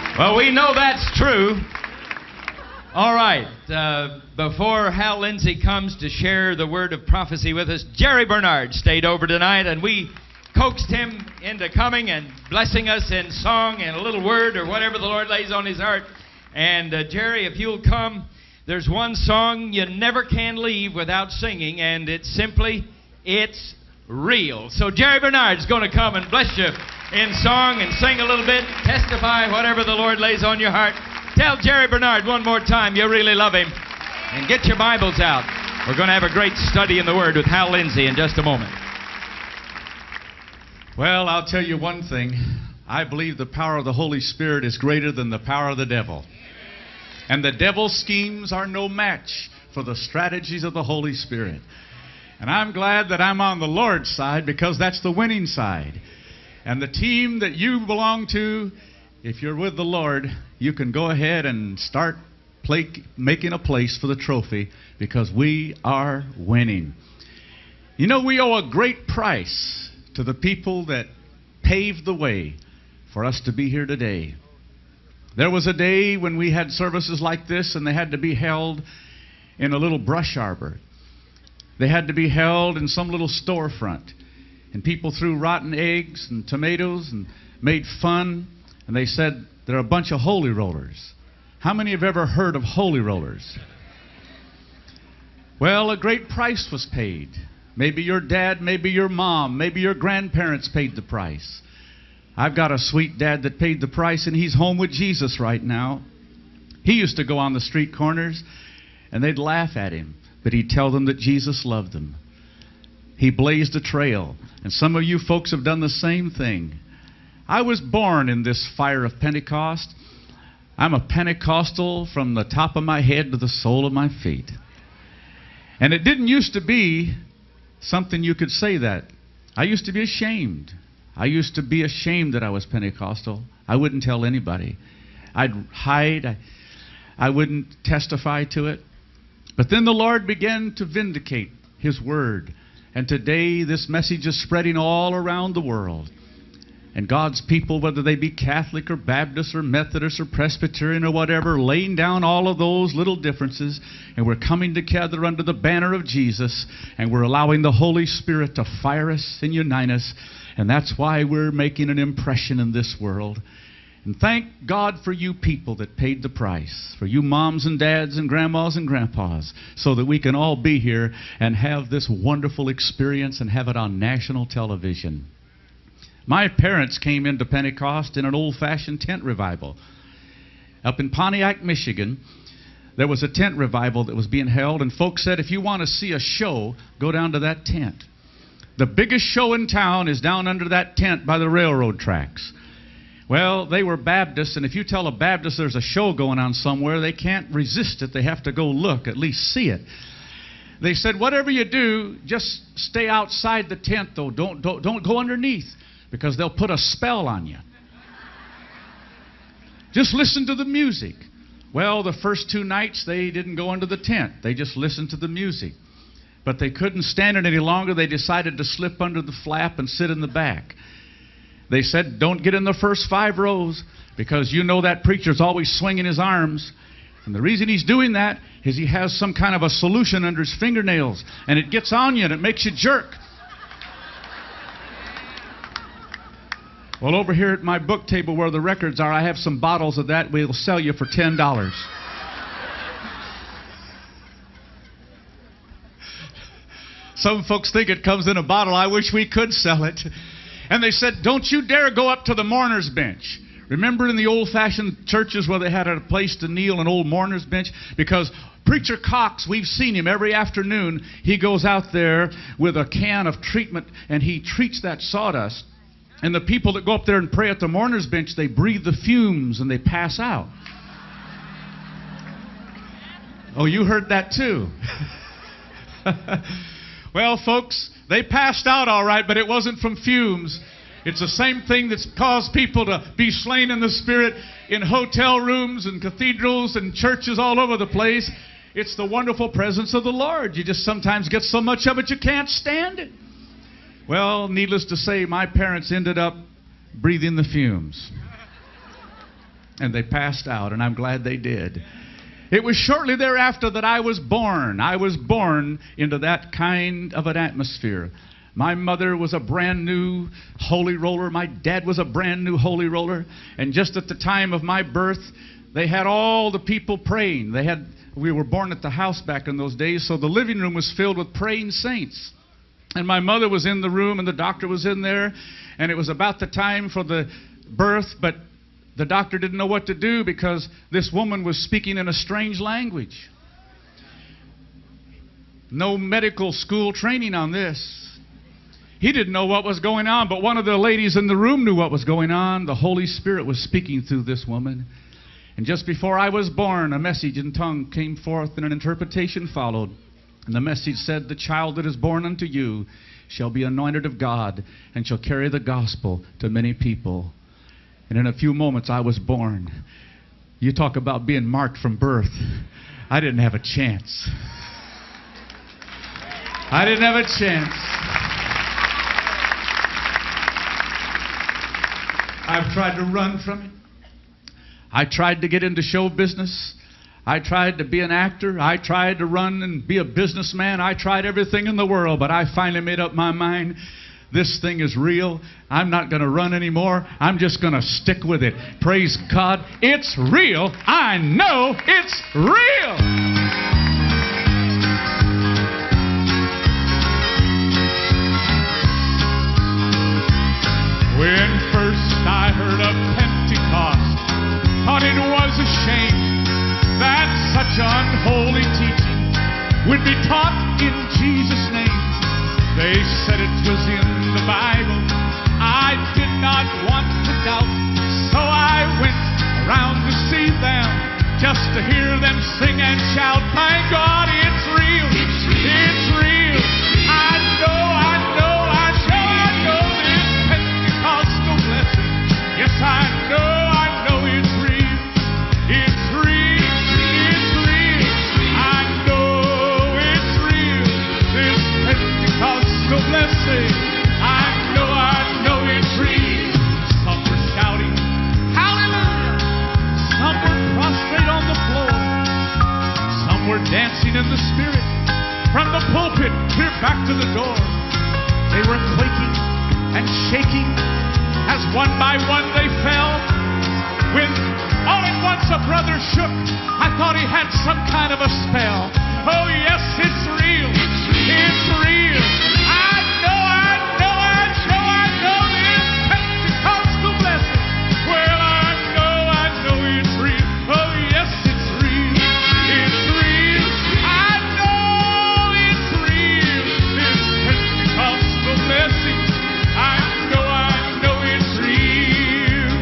Well, we know that's true. All right. Uh, before Hal Lindsey comes to share the word of prophecy with us, Jerry Bernard stayed over tonight, and we coaxed him into coming and blessing us in song and a little word or whatever the Lord lays on his heart. And uh, Jerry, if you'll come, there's one song you never can leave without singing, and it's simply, It's Real. So Jerry Bernard's going to come and bless you in song and sing a little bit, testify whatever the Lord lays on your heart. Tell Jerry Bernard one more time you really love him. And get your Bibles out. We're going to have a great study in the Word with Hal Lindsey in just a moment. Well, I'll tell you one thing. I believe the power of the Holy Spirit is greater than the power of the devil. And the devil's schemes are no match for the strategies of the Holy Spirit. And I'm glad that I'm on the Lord's side, because that's the winning side. And the team that you belong to, if you're with the Lord, you can go ahead and start play, making a place for the trophy, because we are winning. You know, we owe a great price to the people that paved the way for us to be here today. There was a day when we had services like this, and they had to be held in a little brush arbor. They had to be held in some little storefront. And people threw rotten eggs and tomatoes and made fun. And they said, they're a bunch of holy rollers. How many have ever heard of holy rollers? Well, a great price was paid. Maybe your dad, maybe your mom, maybe your grandparents paid the price. I've got a sweet dad that paid the price, and he's home with Jesus right now. He used to go on the street corners, and they'd laugh at him, but he'd tell them that Jesus loved them. He blazed a trail, and some of you folks have done the same thing. I was born in this fire of Pentecost. I'm a Pentecostal from the top of my head to the sole of my feet. And it didn't used to be something you could say that. I used to be ashamed. I used to be ashamed that I was Pentecostal. I wouldn't tell anybody. I'd hide. I, I wouldn't testify to it. But then the Lord began to vindicate His Word. And today this message is spreading all around the world. And God's people, whether they be Catholic or Baptist or Methodist or Presbyterian or whatever, laying down all of those little differences, and we're coming together under the banner of Jesus, and we're allowing the Holy Spirit to fire us and unite us. And that's why we're making an impression in this world. And thank God for you people that paid the price, for you moms and dads and grandmas and grandpas, so that we can all be here and have this wonderful experience and have it on national television. My parents came into Pentecost in an old-fashioned tent revival. Up in Pontiac, Michigan, there was a tent revival that was being held, and folks said, if you want to see a show, go down to that tent. The biggest show in town is down under that tent by the railroad tracks. Well, they were Baptists, and if you tell a Baptist there's a show going on somewhere, they can't resist it. They have to go look, at least see it. They said, whatever you do, just stay outside the tent, though. Don't, don't, don't go underneath, because they'll put a spell on you. Just listen to the music. Well, the first two nights, they didn't go into the tent. They just listened to the music. But they couldn't stand it any longer. They decided to slip under the flap and sit in the back. They said, don't get in the first five rows, because you know that preacher's always swinging his arms. And the reason he's doing that is he has some kind of a solution under his fingernails, and it gets on you and it makes you jerk. Well, over here at my book table where the records are, I have some bottles of that. We'll sell you for ten dollars. Some folks think it comes in a bottle. I wish we could sell it. And they said, don't you dare go up to the mourner's bench. Remember in the old-fashioned churches where they had a place to kneel, an old mourner's bench? Because Preacher Cox, we've seen him every afternoon. He goes out there with a can of treatment, and he treats that sawdust. And the people that go up there and pray at the mourner's bench, they breathe the fumes and they pass out. Oh, you heard that too. Well, folks, they passed out all right, but it wasn't from fumes. It's the same thing that's caused people to be slain in the Spirit in hotel rooms and cathedrals and churches all over the place. It's the wonderful presence of the Lord. You just sometimes get so much of it you can't stand it. Well, needless to say, my parents ended up breathing the fumes. and they passed out, and I'm glad they did. It was shortly thereafter that I was born. I was born into that kind of an atmosphere. My mother was a brand new holy roller. My dad was a brand new holy roller. And just at the time of my birth, they had all the people praying. They had, we were born at the house back in those days, so the living room was filled with praying saints. And my mother was in the room, and the doctor was in there, and it was about the time for the birth, but the doctor didn't know what to do because this woman was speaking in a strange language. No medical school training on this. He didn't know what was going on, but one of the ladies in the room knew what was going on. The Holy Spirit was speaking through this woman. And just before I was born, a message in tongue came forth and an interpretation followed. And the message said, "The child that is born unto you shall be anointed of God and shall carry the gospel to many people." And in a few moments, I was born. You talk about being marked from birth. I didn't have a chance. I didn't have a chance. I've tried to run from it. I tried to get into show business. I tried to be an actor. I tried to run and be a businessman. I tried everything in the world, but I finally made up my mind. This thing is real. I'm not going to run anymore. I'm just going to stick with it. Praise God. It's real. I know it's real. When first I heard of Pentecost, thought it was a shame that such unholy teaching would be taught in Jesus' name. They said it was in the Bible. I did not want to doubt, so I went around to see them, just to hear them sing and shout, "My God, it's real, it's real. I know, I know, I know, I know this Pentecostal blessing. Yes, I know, I know it's real, it's real, it's real. I know it's real, this Pentecostal blessing. I know, I know it's real." Some were shouting, "Hallelujah!" Some were prostrate on the floor. Some were dancing in the Spirit. From the pulpit clear back to the door. They were quaking and shaking as one by one they fell. When all at once a brother shook, I thought he had some kind of a spell. Oh yes, it's real. It's real. I know, I know, I know, I know this Pentecostal blessing. Well, I know, I know it's real. Oh yes, it's real. It's real. I know it's real. This Pentecostal blessing. I know, I know it's real.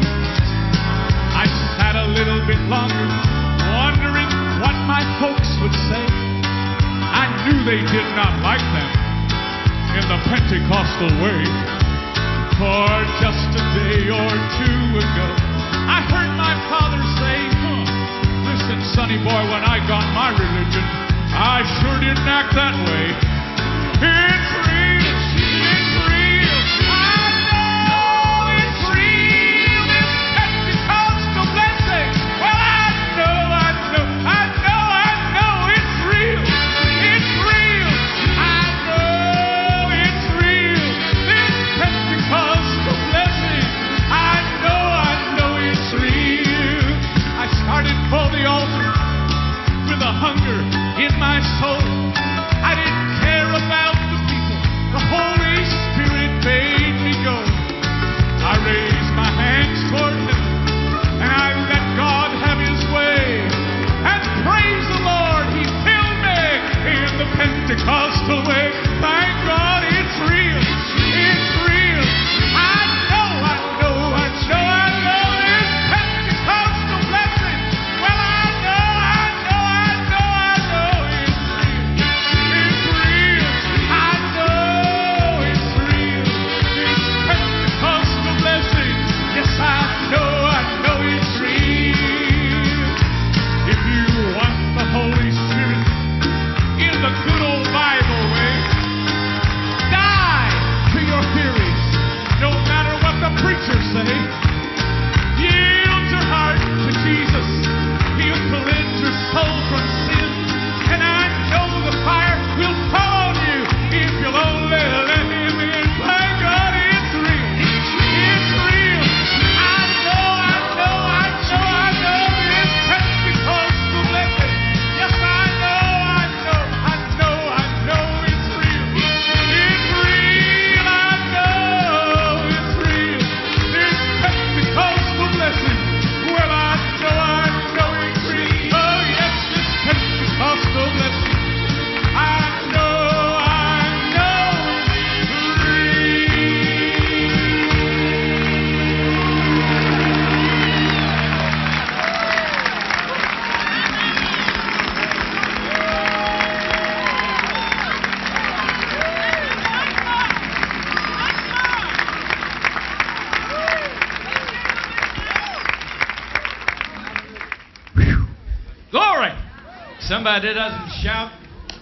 I sat a little bit longer, wondering what my folks would say. I knew they did not like them in the Pentecostal way. For just a day or two ago, I heard my father say, huh, "Listen, sonny boy, when I got my religion, I sure didn't act that way." It's real, it's real. I know it's real, this Pentecostal blessing. Well, I know, I know, I know, I know it's real. It's real. I know it's real, this Pentecostal blessing. I know, I know it's real. I started for the altar with a hunger in my soul. I didn't care about the people. Somebody doesn't shout.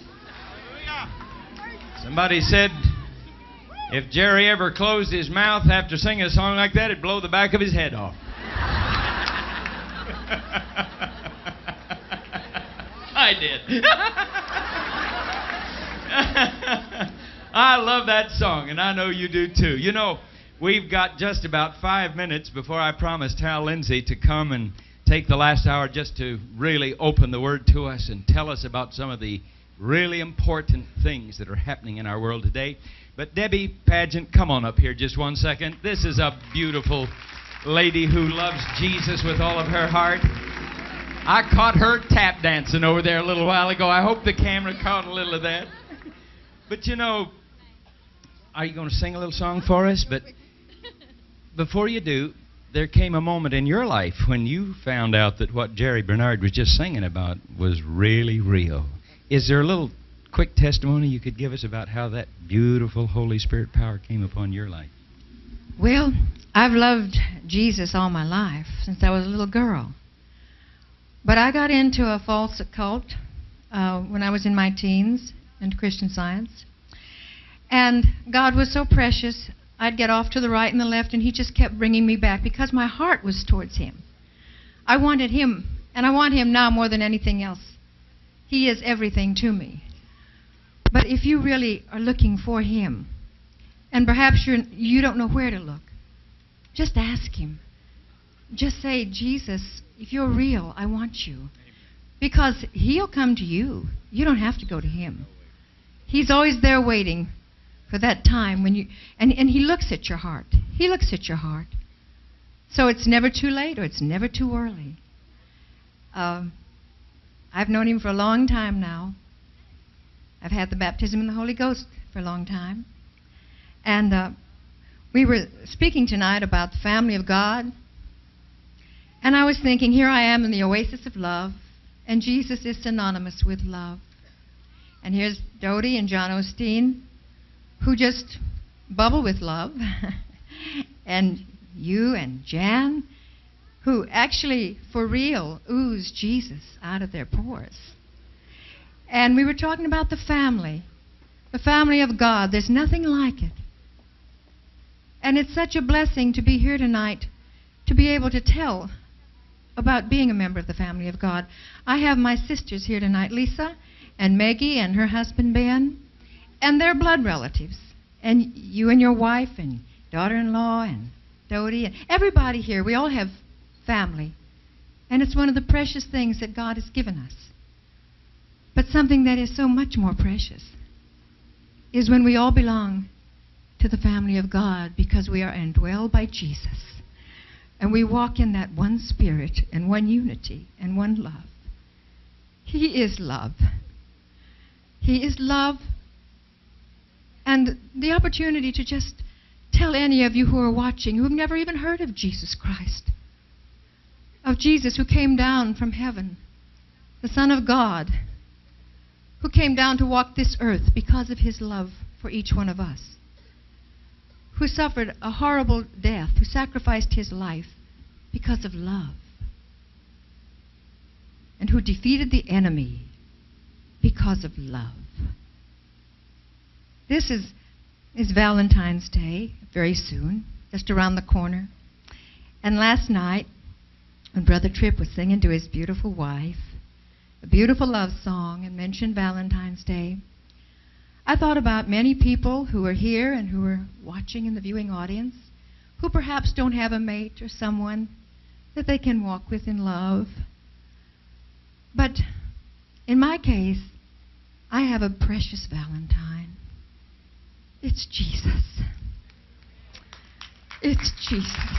Somebody said if Jerry ever closed his mouth after singing a song like that, it'd blow the back of his head off. I did. I love that song, and I know you do too. You know, we've got just about five minutes before I promised Hal Lindsey to come and take the last hour just to really open the Word to us and tell us about some of the really important things that are happening in our world today. But Debbie Pageant, come on up here just one second. This is a beautiful lady who loves Jesus with all of her heart. I caught her tap dancing over there a little while ago. I hope the camera caught a little of that. But you know, are you going to sing a little song for us? But before you do, there came a moment in your life when you found out that what Jerry Bernard was just singing about was really real. Is there a little quick testimony you could give us about how that beautiful Holy Spirit power came upon your life? Well, I've loved Jesus all my life, since I was a little girl. But I got into a false occult uh, when I was in my teens, into Christian Science. And God was so precious, I'd get off to the right and the left, and He just kept bringing me back because my heart was towards Him. I wanted Him, and I want Him now more than anything else. He is everything to me. But if you really are looking for Him, and perhaps you're, you don't know where to look, just ask Him. Just say, Jesus, if you're real, I want you. Because He'll come to you. You don't have to go to Him. He's always there waiting for that time when you, and, and He looks at your heart. He looks at your heart. So it's never too late or it's never too early. Um, I've known Him for a long time now. I've had the baptism in the Holy Ghost for a long time. And uh, we were speaking tonight about the family of God. And I was thinking, here I am in the oasis of love, and Jesus is synonymous with love. And here's Dodie and John Osteen, who just bubble with love. And you and Jan, who actually, for real, ooze Jesus out of their pores. And we were talking about the family, the family of God. There's nothing like it. And it's such a blessing to be here tonight, to be able to tell about being a member of the family of God. I have my sisters here tonight, Lisa and Maggie and her husband Ben, and they're blood relatives. And you and your wife and daughter-in-law and Dodie and everybody here, we all have family. And it's one of the precious things that God has given us. But something that is so much more precious is when we all belong to the family of God because we are indwelled by Jesus. And we walk in that one spirit and one unity and one love. He is love. He is love. And the opportunity to just tell any of you who are watching who have never even heard of Jesus Christ, of Jesus who came down from heaven, the Son of God, who came down to walk this earth because of His love for each one of us, who suffered a horrible death, who sacrificed His life because of love, and who defeated the enemy because of love. This is, is Valentine's Day, very soon, just around the corner. And last night, when Brother Tripp was singing to his beautiful wife a beautiful love song and mentioned Valentine's Day, I thought about many people who are here and who are watching in the viewing audience who perhaps don't have a mate or someone that they can walk with in love. But in my case, I have a precious Valentine. It's Jesus. It's Jesus.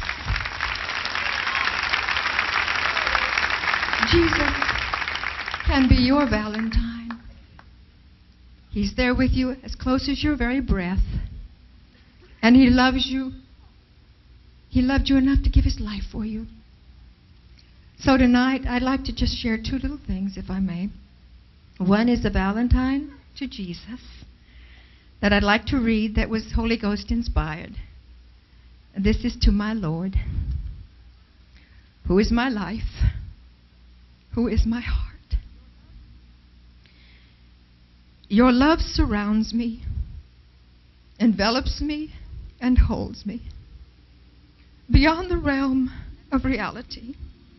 Jesus can be your Valentine. He's there with you as close as your very breath. And He loves you. He loved you enough to give His life for you. So tonight, I'd like to just share two little things, if I may. One is a Valentine to Jesus that I'd like to read that was Holy Ghost inspired. This is to my Lord, who is my life, who is my heart. Your love surrounds me, envelops me, and holds me beyond the realm of reality.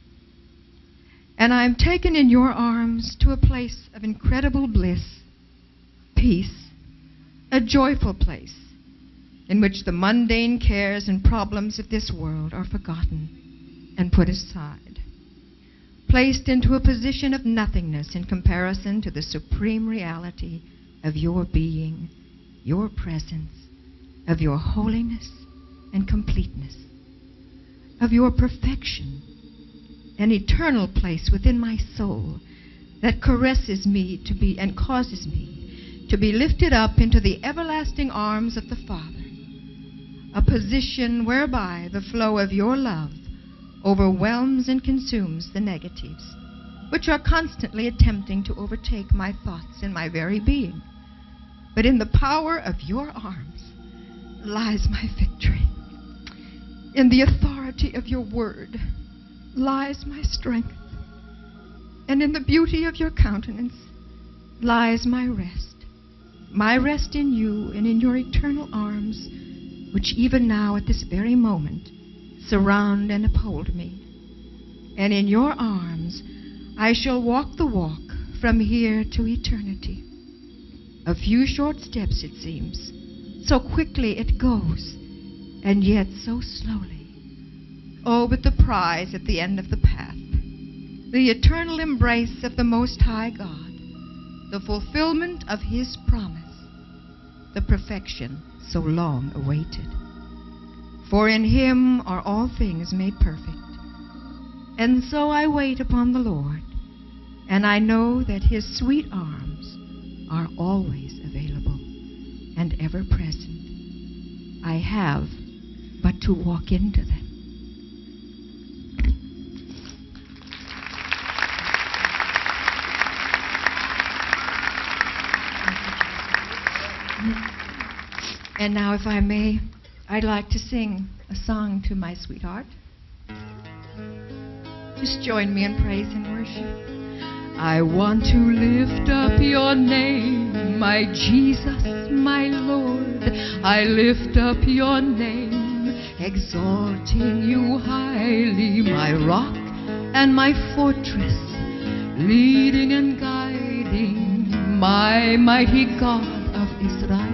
And I am taken in your arms to a place of incredible bliss, peace, a joyful place in which the mundane cares and problems of this world are forgotten and put aside, placed into a position of nothingness in comparison to the supreme reality of your being, your presence, of your holiness and completeness, of your perfection, an eternal place within my soul that caresses me to be and causes me to be lifted up into the everlasting arms of the Father, a position whereby the flow of your love overwhelms and consumes the negatives, which are constantly attempting to overtake my thoughts and my very being. But in the power of your arms lies my victory. In the authority of your word lies my strength. And in the beauty of your countenance lies my rest. My rest in you and in your eternal arms, which even now at this very moment surround and uphold me. And in your arms I shall walk the walk from here to eternity. A few short steps, it seems. So quickly it goes, and yet so slowly. Oh, but the prize at the end of the path, the eternal embrace of the Most High God, the fulfillment of His promise, the perfection so long awaited. For in Him are all things made perfect. And so I wait upon the Lord, and I know that His sweet arms are always available and ever present. I have but to walk into them. And now, if I may, I'd like to sing a song to my sweetheart. Just join me in praise and worship. I want to lift up your name, my Jesus, my Lord. I lift up your name, exalting you highly, my rock and my fortress, leading and guiding, my mighty God of Israel.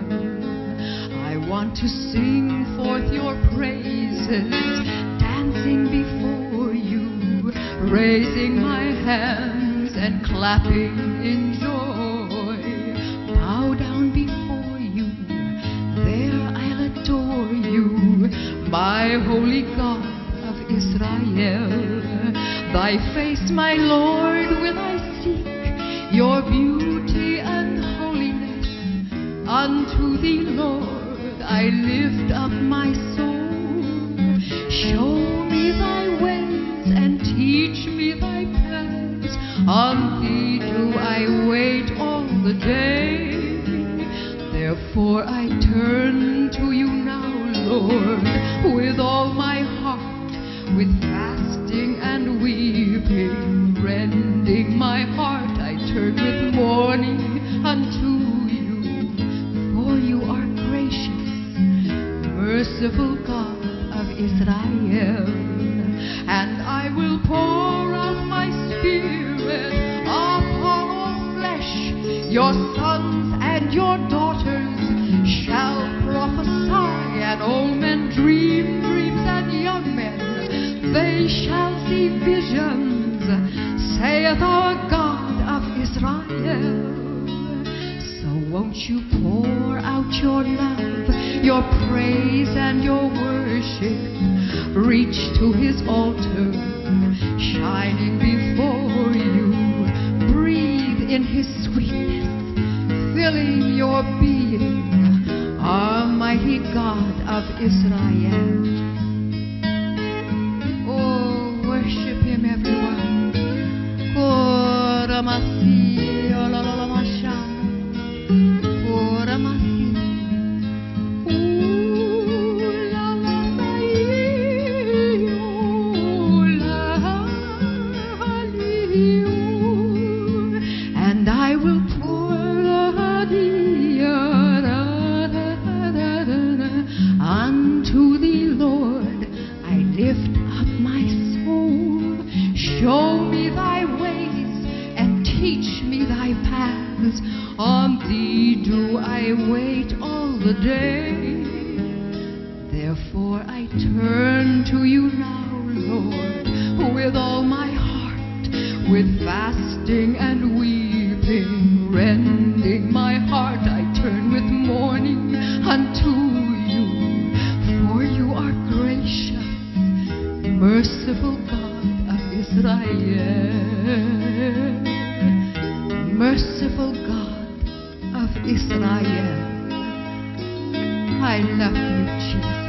I want to sing forth your praises, dancing before you, raising my hands and clapping in joy. Bow down before you, there I'll adore you, my holy God of Israel. Thy face, my Lord, will I seek, your beauty and holiness. Unto thee, Lord, I lift up my soul. Show me thy ways and teach me thy paths. On thee do I wait all the day. Therefore I turn to you now, Lord, with all my heart, with fasting and weeping, rending my heart. I turn with mourning unto you, for you are gracious, merciful God of Israel. And I will pour out my spirit upon all flesh. Your sons and your daughters shall prophesy, and old men dream dreams, and young men they shall see visions, saith our God of Israel. So won't you pour out your love, your praise and your worship, reach to his altar, shining before you, breathe in his sweetness, filling your being, Almighty God of Israel. Oh, worship him, everyone. Koramasi, olalamasha, koramasi. And I will pour to thee, Lord, I lift up my soul. Show me thy ways and teach me thy paths. On thee do I wait all the day. Therefore I turn to you now, Lord, with all my heart, with fasting and weeping, rending my heart, I turn with mourning unto you. For you are gracious, merciful God of Israel, merciful God of Israel. I love you, Jesus.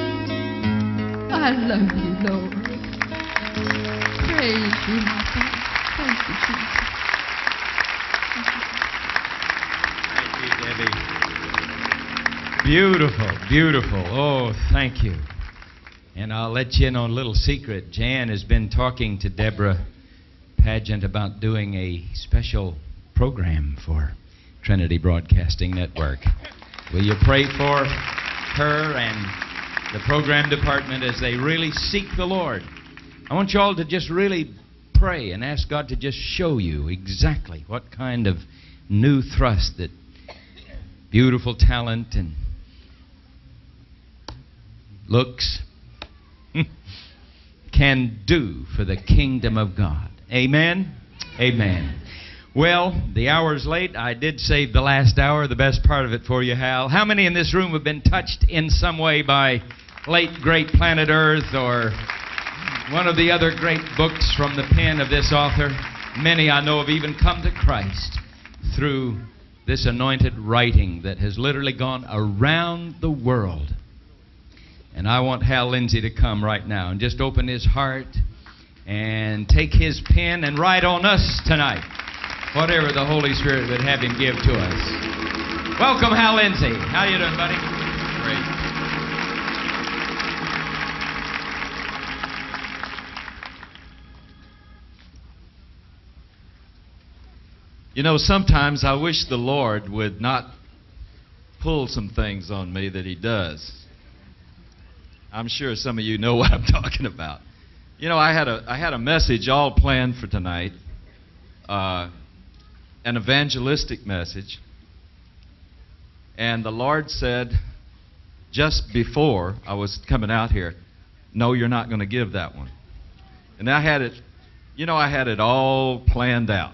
I love you, Lord. Praise you, my God. Thank you, Jesus. Thank you, Debbie. Beautiful, beautiful. Oh, thank you. And I'll let you in on a little secret. Jan has been talking to Deborah Pageant about doing a special program for Trinity Broadcasting Network. Will you pray for her and the program department as they really seek the Lord? I want you all to just really pray and ask God to just show you exactly what kind of new thrust that beautiful talent and looks can do for the kingdom of God. Amen? Amen. Well, the hour's late. I did save the last hour, the best part of it for you, Hal. How many in this room have been touched in some way by late, great Planet Earth or one of the other great books from the pen of this author? Many, I know, have even come to Christ through this anointed writing that has literally gone around the world. And I want Hal Lindsey to come right now and just open his heart and take his pen and write on us tonight whatever the Holy Spirit would have him give to us. Welcome, Hal Lindsey. How you doing, buddy? Great. You know, sometimes I wish the Lord would not pull some things on me that He does. I'm sure some of you know what I'm talking about. You know, I had a I had a message all planned for tonight, uh, an evangelistic message, and the Lord said just before I was coming out here, "No, you're not going to give that one." And I had it, you know, I had it all planned out,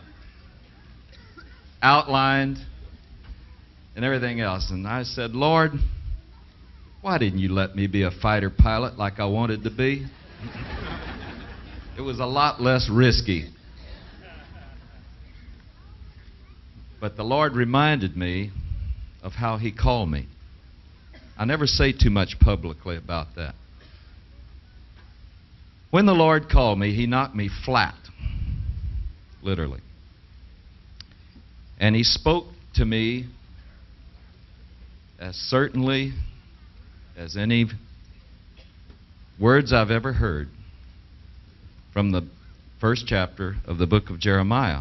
outlined, and everything else. And I said, "Lord, why didn't you let me be a fighter pilot like I wanted to be?" It was a lot less risky. But the Lord reminded me of how He called me. I never say too much publicly about that. When the Lord called me, He knocked me flat, literally. And He spoke to me as certainly as any words I've ever heard from the first chapter of the book of Jeremiah.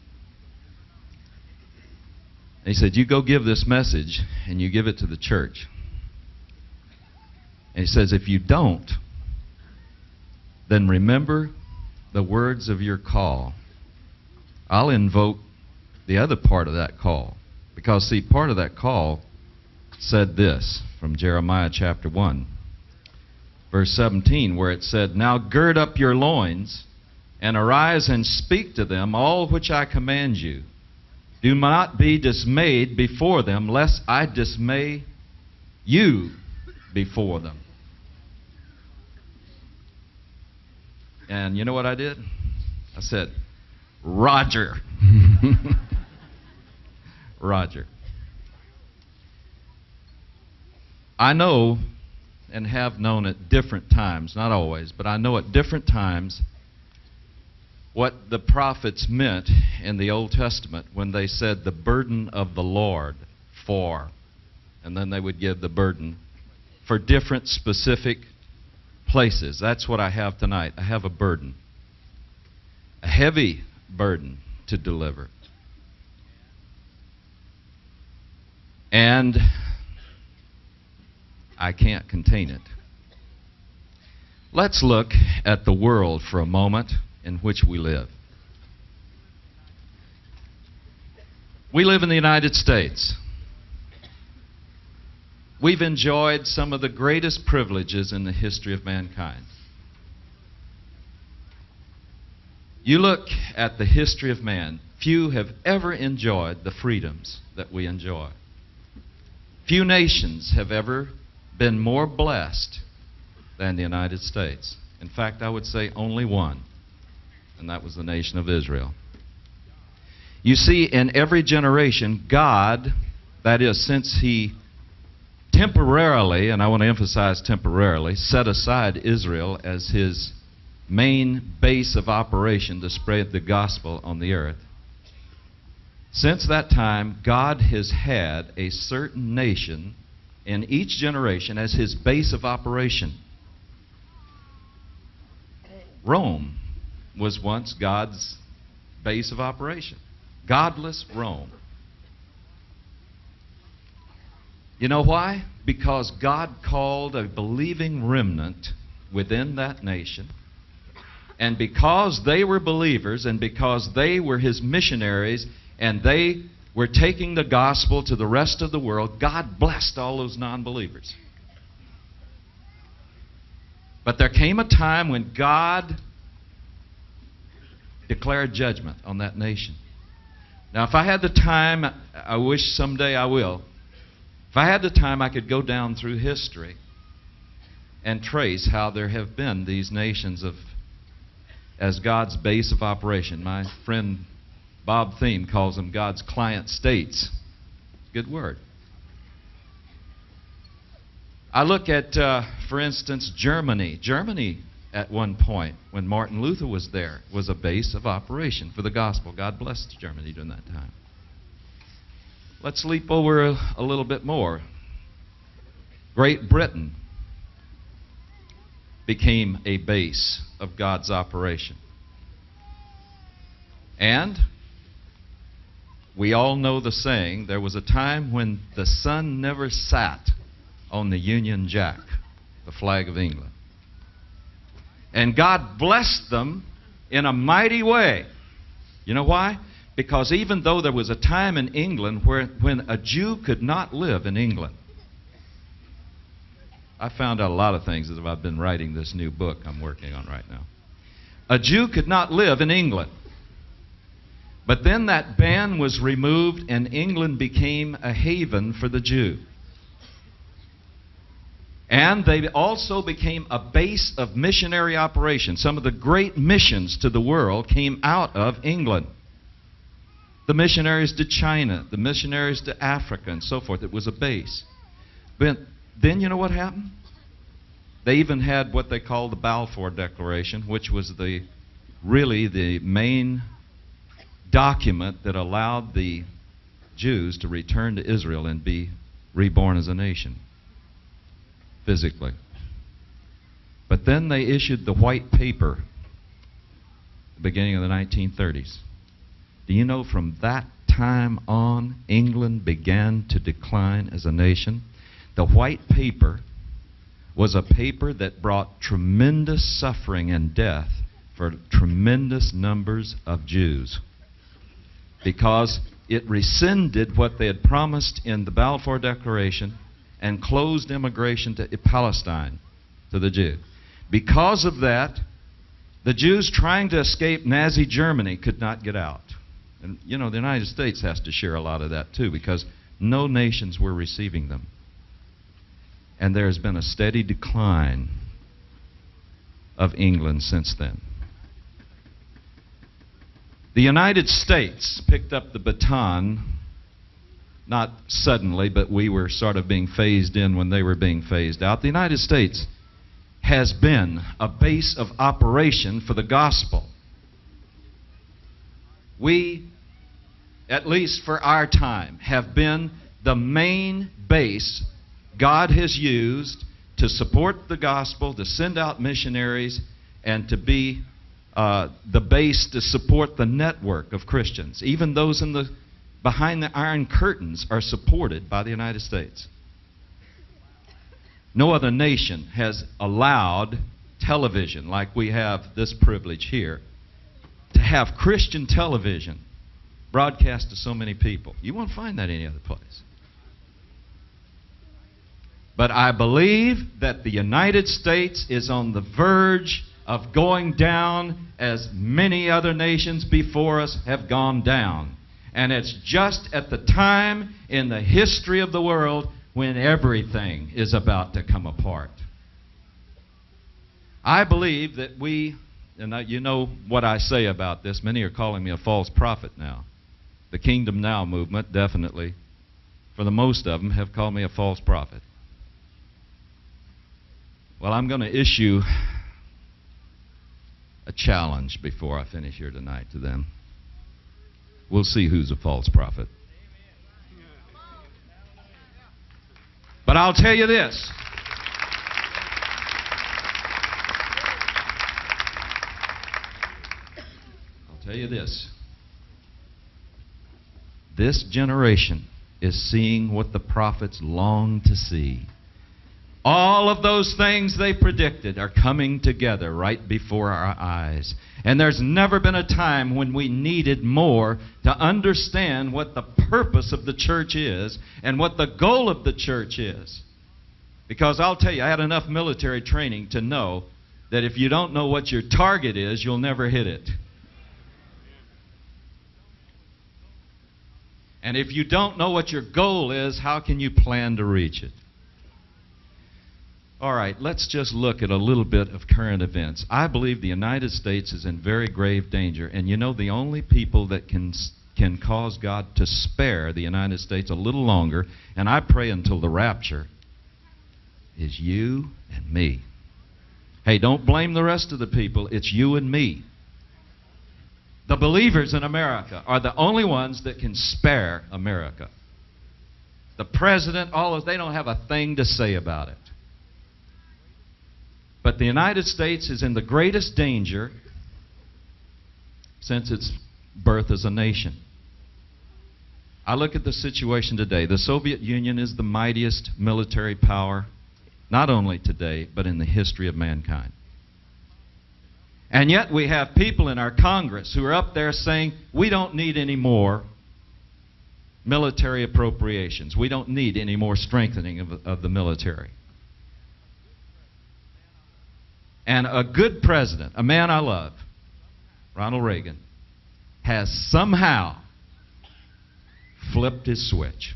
And He said, "You go give this message and you give it to the church." And He says, "If you don't, then remember the words of your call. I'll invoke the other part of that call." Because, see, part of that call said this from Jeremiah chapter one, verse seventeen, where it said, "Now gird up your loins, and arise and speak to them all which I command you. Do not be dismayed before them, lest I dismay you before them." And you know what I did? I said, "Roger." Roger. I know and have known at different times, not always, but I know at different times what the prophets meant in the Old Testament when they said the burden of the Lord for, and then they would give the burden for different specific places. That's what I have tonight. I have a burden, a heavy burden to deliver. And I can't contain it. Let's look at the world for a moment in which we live. We live in the United States. We've enjoyed some of the greatest privileges in the history of mankind. You look at the history of man, few have ever enjoyed the freedoms that we enjoy. Few nations have ever been more blessed than the United States. In fact, I would say only one, and that was the nation of Israel. You see, in every generation, God, that is, since He temporarily, and I want to emphasize temporarily, set aside Israel as His main base of operation to spread the gospel on the earth. Since that time, God has had a certain nation in each generation as His base of operation. Rome was once God's base of operation. Godless Rome. You know why? Because God called a believing remnant within that nation. And because they were believers and because they were His missionaries and they were taking the gospel to the rest of the world, God blessed all those non-believers. But there came a time when God declared judgment on that nation. Now, if I had the time, I wish someday I will. If I had the time, I could go down through history and trace how there have been these nations of as God's base of operation. My friend Bob Thiem calls them God's client states. Good word. I look at, uh, for instance, Germany. Germany, at one point, when Martin Luther was there, was a base of operation for the gospel. God blessed Germany during that time. Let's leap over a, a little bit more. Great Britain became a base of God's operation. And we all know the saying, there was a time when the sun never sat on the Union Jack, the flag of England. And God blessed them in a mighty way. You know why? Because even though there was a time in England where when a Jew could not live in England, I found out a lot of things as I've been writing this new book I'm working on right now. A Jew could not live in England. But then that ban was removed and England became a haven for the Jew. And they also became a base of missionary operations. Some of the great missions to the world came out of England. The missionaries to China, the missionaries to Africa, and so forth. It was a base. But then you know what happened? They even had what they called the Balfour Declaration, which was the really the main document that allowed the Jews to return to Israel and be reborn as a nation, physically. But then they issued the white paper at the beginning of the nineteen thirties. Do you know from that time on, England began to decline as a nation? The white paper was a paper that brought tremendous suffering and death for tremendous numbers of Jews, because it rescinded what they had promised in the Balfour Declaration and closed immigration to Palestine to the Jew. Because of that, the Jews trying to escape Nazi Germany could not get out. And you know, the United States has to share a lot of that too, because no nations were receiving them. And there has been a steady decline of England since then. The United States picked up the baton, not suddenly, but we were sort of being phased in when they were being phased out. The United States has been a base of operation for the gospel. We, at least for our time, have been the main base God has used to support the gospel, to send out missionaries, and to be uh, the base to support the network of Christians. Even those in the behind the iron curtains are supported by the United States. No other nation has allowed television like we have this privilege here to have Christian television broadcast to so many people. You won't find that any other place. But I believe that the United States is on the verge of going down as many other nations before us have gone down. And it's just at the time in the history of the world when everything is about to come apart. I believe that we, and I, you know what I say about this, many are calling me a false prophet now. The Kingdom Now movement, definitely, for the most of them, have called me a false prophet. Well, I'm going to issue a challenge before I finish here tonight to them. We'll see who's a false prophet. But I'll tell you this. I'll tell you this. This generation is seeing what the prophets long to see. All of those things they predicted are coming together right before our eyes. And there's never been a time when we needed more to understand what the purpose of the church is and what the goal of the church is. Because I'll tell you, I had enough military training to know that if you don't know what your target is, you'll never hit it. And if you don't know what your goal is, how can you plan to reach it? All right, let's just look at a little bit of current events. I believe the United States is in very grave danger. And you know, the only people that can, can cause God to spare the United States a little longer, and I pray until the rapture, is you and me. Hey, don't blame the rest of the people. It's you and me. The believers in America are the only ones that can spare America. The president, all of they don't have a thing to say about it. But the United States is in the greatest danger since its birth as a nation. I look at the situation today. The Soviet Union is the mightiest military power, not only today, but in the history of mankind. And yet we have people in our Congress who are up there saying, we don't need any more military appropriations. We don't need any more strengthening of, of the military. And a good president, a man I love, Ronald Reagan, has somehow flipped his switch.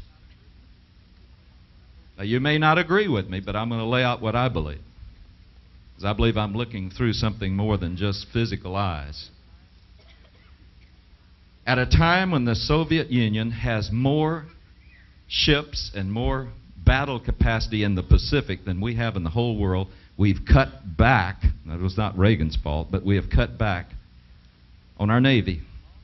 Now, you may not agree with me, but I'm going to lay out what I believe. Because I believe I'm looking through something more than just physical eyes. At a time when the Soviet Union has more ships and more battle capacity in the Pacific than we have in the whole world, we've cut back. That was not Reagan's fault, but we have cut back on our Navy.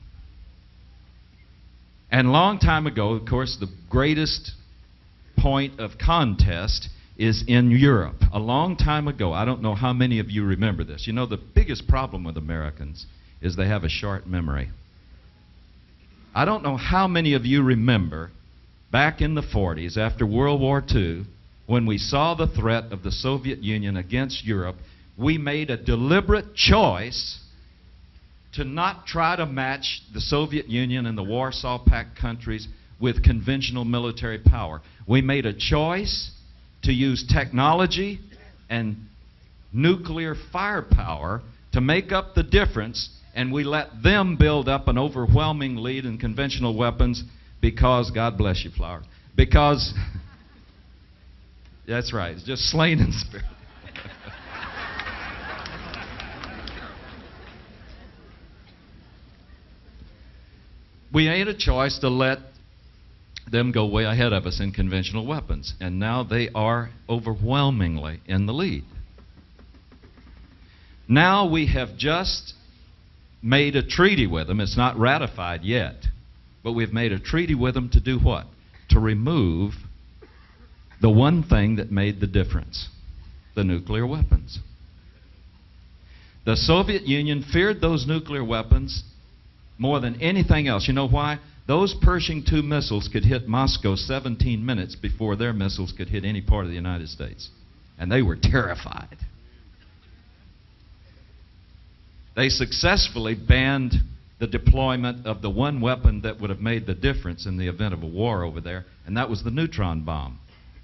And a long time ago, of course, the greatest point of contest is in Europe. A long time ago, I don't know how many of you remember this. You know, the biggest problem with Americans is they have a short memory. I don't know how many of you remember back in the forties, after World War Two, when we saw the threat of the Soviet Union against Europe, we made a deliberate choice to not try to match the Soviet Union and the Warsaw Pact countries with conventional military power. We made a choice to use technology and nuclear firepower to make up the difference, and we let them build up an overwhelming lead in conventional weapons because, God bless you, Flower, because, that's right, it's just slain in spirit. We made a choice to let them go way ahead of us in conventional weapons, and now they are overwhelmingly in the lead. Now we have just made a treaty with them. It's not ratified yet, but we've made a treaty with them to do what? To remove the one thing that made the difference, the nuclear weapons. The Soviet Union feared those nuclear weapons more than anything else. You know why? Those Pershing two missiles could hit Moscow seventeen minutes before their missiles could hit any part of the United States. and they were terrified. They successfully banned the deployment of the one weapon that would have made the difference in the event of a war over there, and that was the neutron bomb.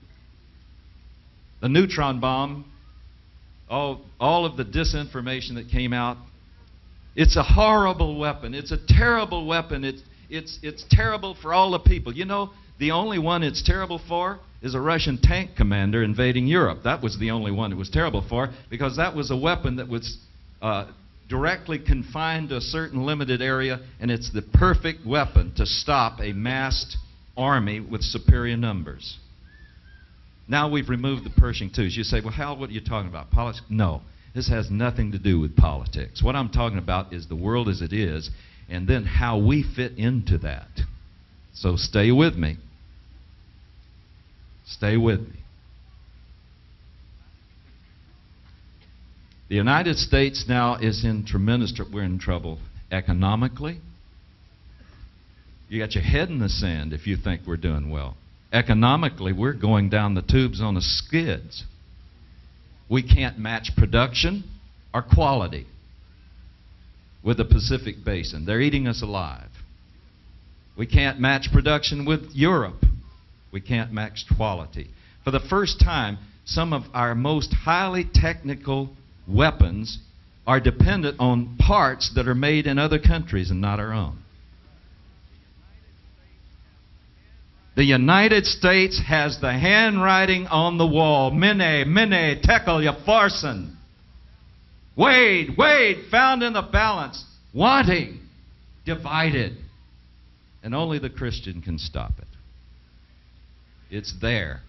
The neutron bomb, all, all of the disinformation that came out, it's a horrible weapon. It's a terrible weapon. It's, it's, it's terrible for all the people. You know, the only one it's terrible for is a Russian tank commander invading Europe. That was the only one it was terrible for, because that was a weapon that was uh, directly confined to a certain limited area, and it's the perfect weapon to stop a massed army with superior numbers. Now we've removed the Pershing twos. You say, well, Hal, what are you talking about? Politics? No, this has nothing to do with politics. What I'm talking about is the world as it is, and then how we fit into that. So stay with me. Stay with me. The United States now is in tremendous trouble. We're in trouble economically. You got your head in the sand if you think we're doing well. Economically, we're going down the tubes on the skids. We can't match production or quality with the Pacific Basin. They're eating us alive. We can't match production with Europe. We can't match quality. For the first time, some of our most highly technical weapons are dependent on parts that are made in other countries and not our own. The United States has the handwriting on the wall. Mene, mene, tekel, upharsin. Weighed, weighed, found in the balance, wanting, divided. And only the Christian can stop it. It's there.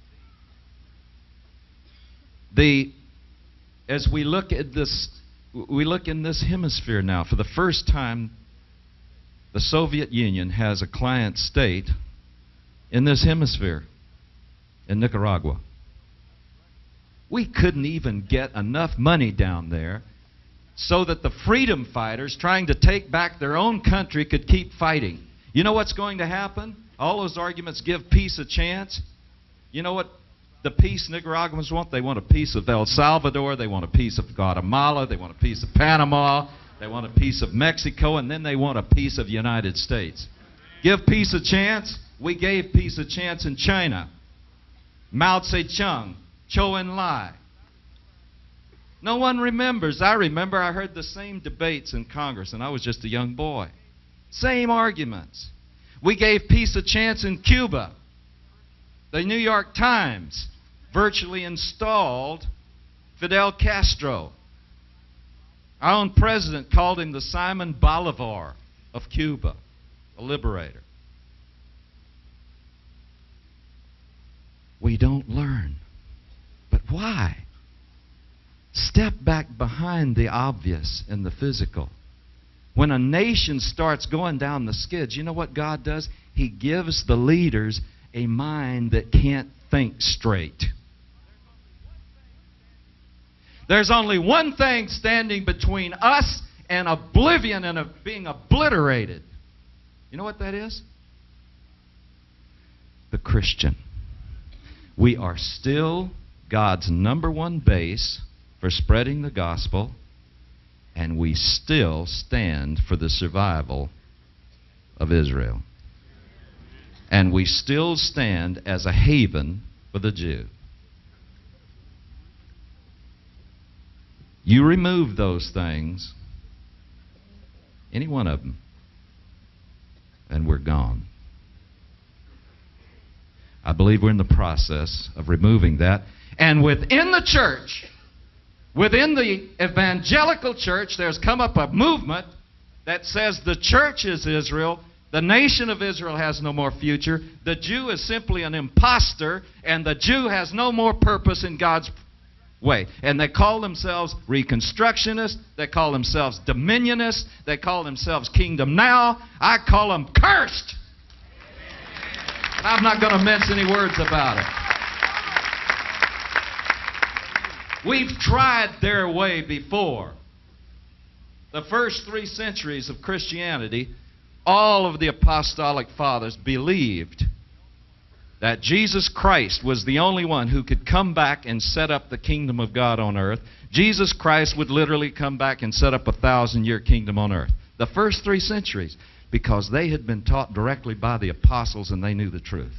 The As we look at this, we look in this hemisphere now. For the first time, the Soviet Union has a client state in this hemisphere, in Nicaragua. We couldn't even get enough money down there so that the freedom fighters trying to take back their own country could keep fighting. You know what's going to happen? All those arguments give peace a chance. You know what the peace Nicaraguans want? They want a piece of El Salvador, they want a piece of Guatemala, they want a piece of Panama, they want a piece of Mexico, and then they want a piece of the United States. Give peace a chance. We gave peace a chance in China. Mao Zedong, Zhou Enlai. No one remembers. I remember I heard the same debates in Congress, and I was just a young boy. Same arguments. We gave peace a chance in Cuba. The New York Times virtually installed Fidel Castro. Our own president called him the Simon Bolivar of Cuba, a liberator. We don't learn. But why? Step back behind the obvious and the physical. When a nation starts going down the skids, you know what God does? He gives the leaders a mind that can't think straight. There's only one thing standing between us and oblivion and of being obliterated. You know what that is? The Christian. We are still God's number one base for spreading the gospel, and we still stand for the survival of Israel. And we still stand as a haven for the Jew. You remove those things, any one of them, and we're gone. I believe we're in the process of removing that. And within the church, within the evangelical church, there's come up a movement that says the church is Israel, the nation of Israel has no more future, the Jew is simply an imposter, and the Jew has no more purpose in God's way. And they call themselves Reconstructionists, they call themselves Dominionists, they call themselves Kingdom Now. I call them cursed. I'm not going to mince any words about it. We've tried their way before. The first three centuries of Christianity, all of the apostolic fathers believed that Jesus Christ was the only one who could come back and set up the kingdom of God on earth. Jesus Christ would literally come back and set up a thousand-year kingdom on earth. The first three centuries, because they had been taught directly by the apostles and they knew the truth.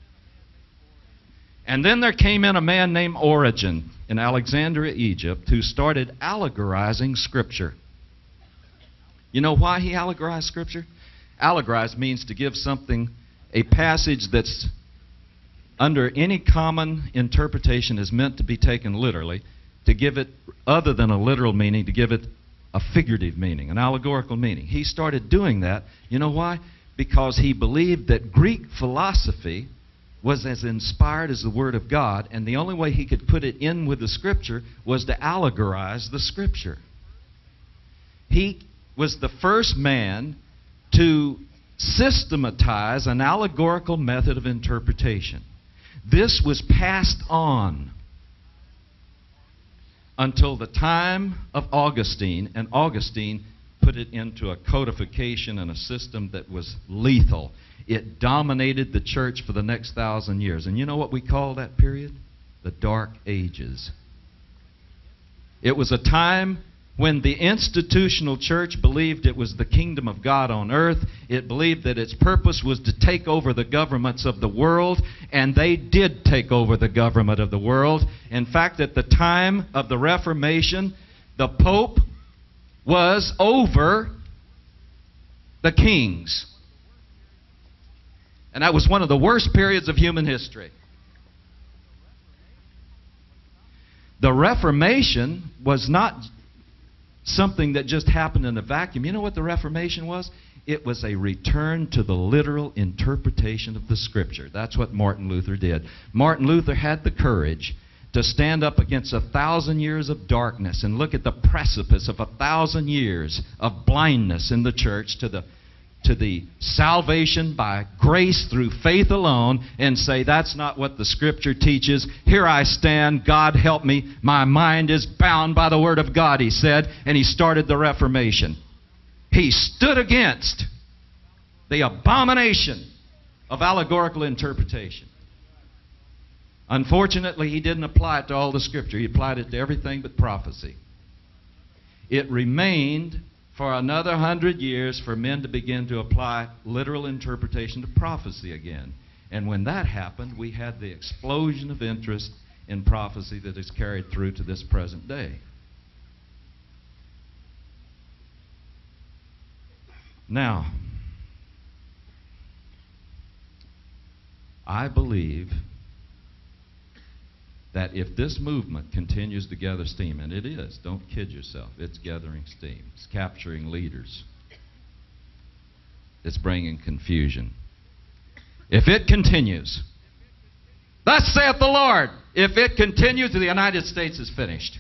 And then there came in a man named Origen in Alexandria, Egypt, who started allegorizing Scripture. You know why he allegorized Scripture? Allegorize means to give something, a passage that's under any common interpretation is meant to be taken literally, to give it, other than a literal meaning, to give it a figurative meaning, an allegorical meaning. He started doing that. You know why? Because he believed that Greek philosophy was as inspired as the Word of God, and the only way he could put it in with the Scripture was to allegorize the Scripture. He was the first man to systematize an allegorical method of interpretation. This was passed on until the time of Osteen, and Osteen put it into a codification and a system that was lethal. It dominated the church for the next thousand years. And you know what we call that period? The Dark Ages. It was a time when the institutional church believed it was the kingdom of God on earth. It believed that its purpose was to take over the governments of the world, and they did take over the government of the world. In fact, at the time of the Reformation, the Pope was over the kings. And that was one of the worst periods of human history. The Reformation was not something that just happened in a vacuum. You know what the Reformation was? It was a return to the literal interpretation of the Scripture. That's what Martin Luther did. Martin Luther had the courage to stand up against a thousand years of darkness and look at the precipice of a thousand years of blindness in the church to the to the salvation by grace through faith alone, and say, that's not what the Scripture teaches. Here I stand. God help me. My mind is bound by the Word of God, he said, and he started the Reformation. He stood against the abomination of allegorical interpretation. Unfortunately, he didn't apply it to all the Scripture. He applied it to everything but prophecy. It remained for another hundred years for men to begin to apply literal interpretation to prophecy again. And when that happened, we had the explosion of interest in prophecy that is carried through to this present day. Now, I believe that if this movement continues to gather steam, and it is, don't kid yourself, it's gathering steam. It's capturing leaders. It's bringing confusion. If it continues, thus saith the Lord, if it continues, the United States is finished.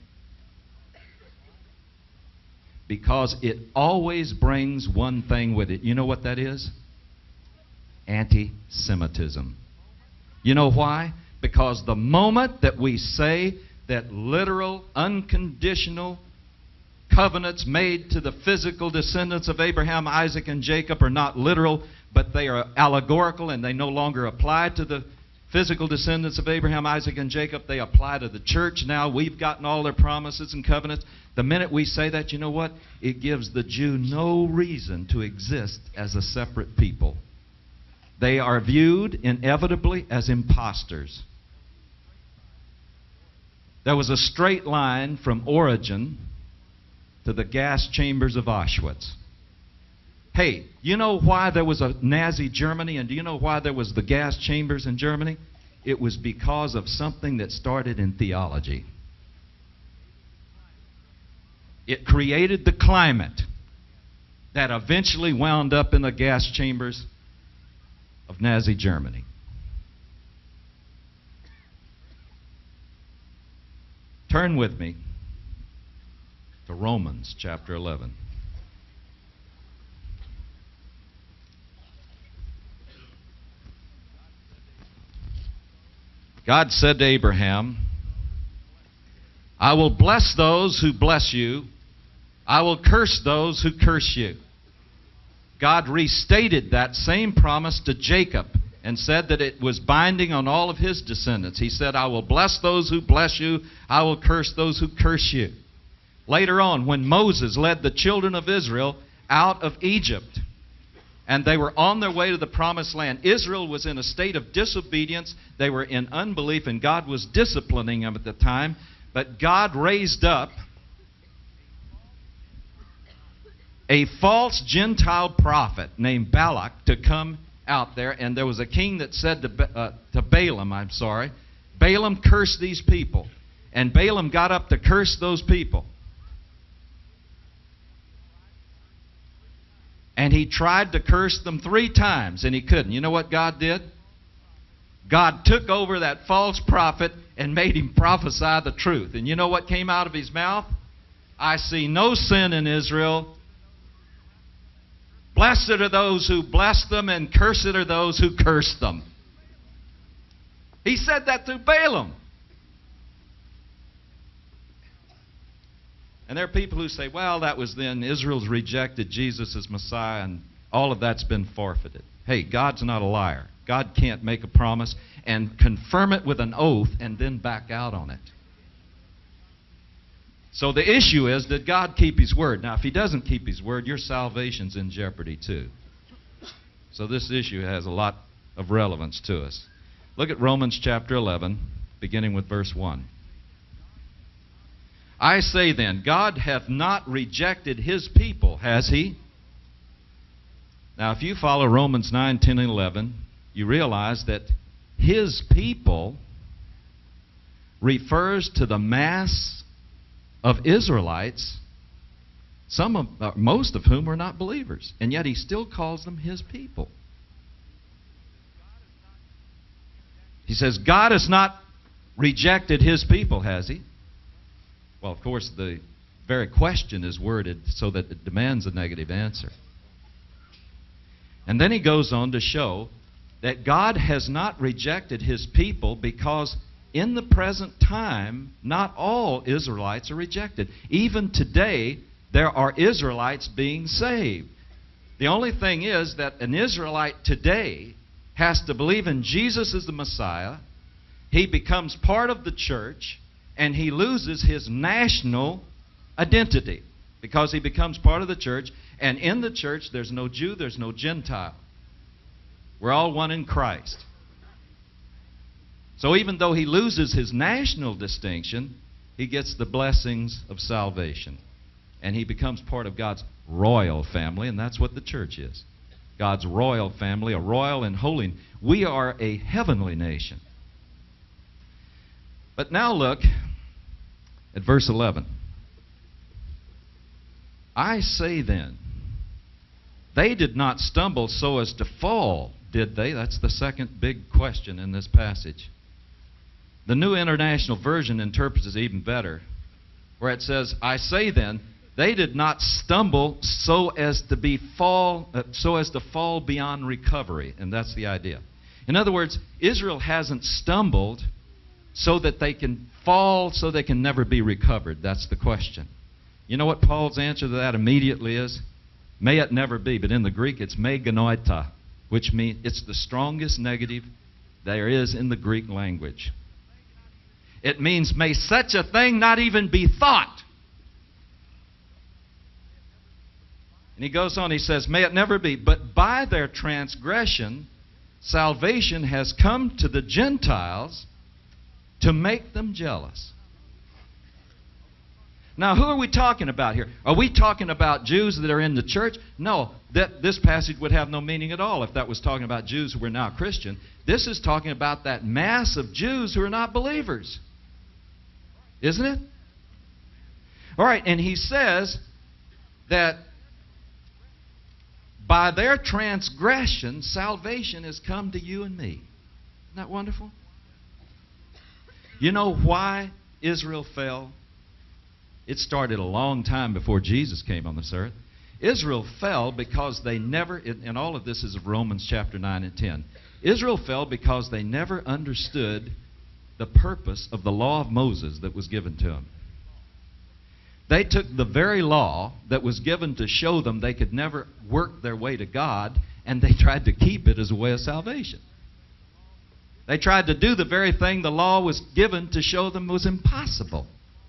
Because it always brings one thing with it. You know what that is? Anti-Semitism. You know why? Because the moment that we say that literal, unconditional covenants made to the physical descendants of Abraham, Isaac, and Jacob are not literal, but they are allegorical and they no longer apply to the physical descendants of Abraham, Isaac, and Jacob, they apply to the church now. We've gotten all their promises and covenants. The minute we say that, you know what? It gives the Jew no reason to exist as a separate people. They are viewed inevitably as imposters. There was a straight line from Origen to the gas chambers of Auschwitz. Hey, you know why there was a Nazi Germany, and do you know why there was the gas chambers in Germany? It was because of something that started in theology. It created the climate that eventually wound up in the gas chambers of Nazi Germany. Turn with me to Romans chapter eleven. God said to Abraham, I will bless those who bless you. I will curse those who curse you. God restated that same promise to Jacob and said that it was binding on all of his descendants. He said, I will bless those who bless you. I will curse those who curse you. Later on, when Moses led the children of Israel out of Egypt, and they were on their way to the promised land, Israel was in a state of disobedience. They were in unbelief, and God was disciplining them at the time. But God raised up a false Gentile prophet named Balak to come out there. And there was a king that said to, uh, to Balaam, I'm sorry, Balaam, curse these people. And Balaam got up to curse those people. And he tried to curse them three times, and he couldn't. You know what God did? God took over that false prophet and made him prophesy the truth. And you know what came out of his mouth? I see no sin in Israel. Blessed are those who bless them, and cursed are those who curse them. He said that through Balaam. And there are people who say, well, that was then. Israel's rejected Jesus as Messiah, and all of that's been forfeited. Hey, God's not a liar. God can't make a promise and confirm it with an oath and then back out on it. So the issue is, did God keep His word? Now, if He doesn't keep His word, your salvation's in jeopardy too. So this issue has a lot of relevance to us. Look at Romans chapter eleven, beginning with verse one. I say then, God hath not rejected His people, has He? Now, if you follow Romans nine, ten, and eleven, you realize that His people refers to the mass of Israelites, some of, uh, most of whom are not believers, and yet He still calls them His people. He says, God has not rejected His people, has He? Well, of course, the very question is worded so that it demands a negative answer. And then he goes on to show that God has not rejected His people because in the present time, not all Israelites are rejected. Even today, there are Israelites being saved. The only thing is that an Israelite today has to believe in Jesus as the Messiah. He becomes part of the church, and he loses his national identity because he becomes part of the church. And in the church, there's no Jew, there's no Gentile. We're all one in Christ. So even though he loses his national distinction, he gets the blessings of salvation. And he becomes part of God's royal family, and that's what the church is. God's royal family, a royal and holy. We are a heavenly nation. But now look at verse eleven. I say then, they did not stumble so as to fall, did they? That's the second big question in this passage. The New International Version interprets it even better, where it says, I say then, they did not stumble so as to be fall, uh, so as to fall beyond recovery, and that's the idea. In other words, Israel hasn't stumbled so that they can fall, so they can never be recovered. That's the question. You know what Paul's answer to that immediately is? May it never be, but in the Greek it's me genoita, which means it's the strongest negative there is in the Greek language. It means may such a thing not even be thought. And he goes on, he says, may it never be, but by their transgression, salvation has come to the Gentiles to make them jealous. Now, who are we talking about here? Are we talking about Jews that are in the church? No, that, this passage would have no meaning at all if that was talking about Jews who were now Christian. This is talking about that mass of Jews who are not believers. Isn't it? All right, and he says that by their transgression, salvation has come to you and me. Isn't that wonderful? You know why Israel fell? It started a long time before Jesus came on this earth. Israel fell because they never, and all of this is of Romans chapter nine and ten. Israel fell because they never understood the purpose of the law of Moses that was given to them. They took the very law that was given to show them they could never work their way to God, and they tried to keep it as a way of salvation. They tried to do the very thing the law was given to show them was impossible.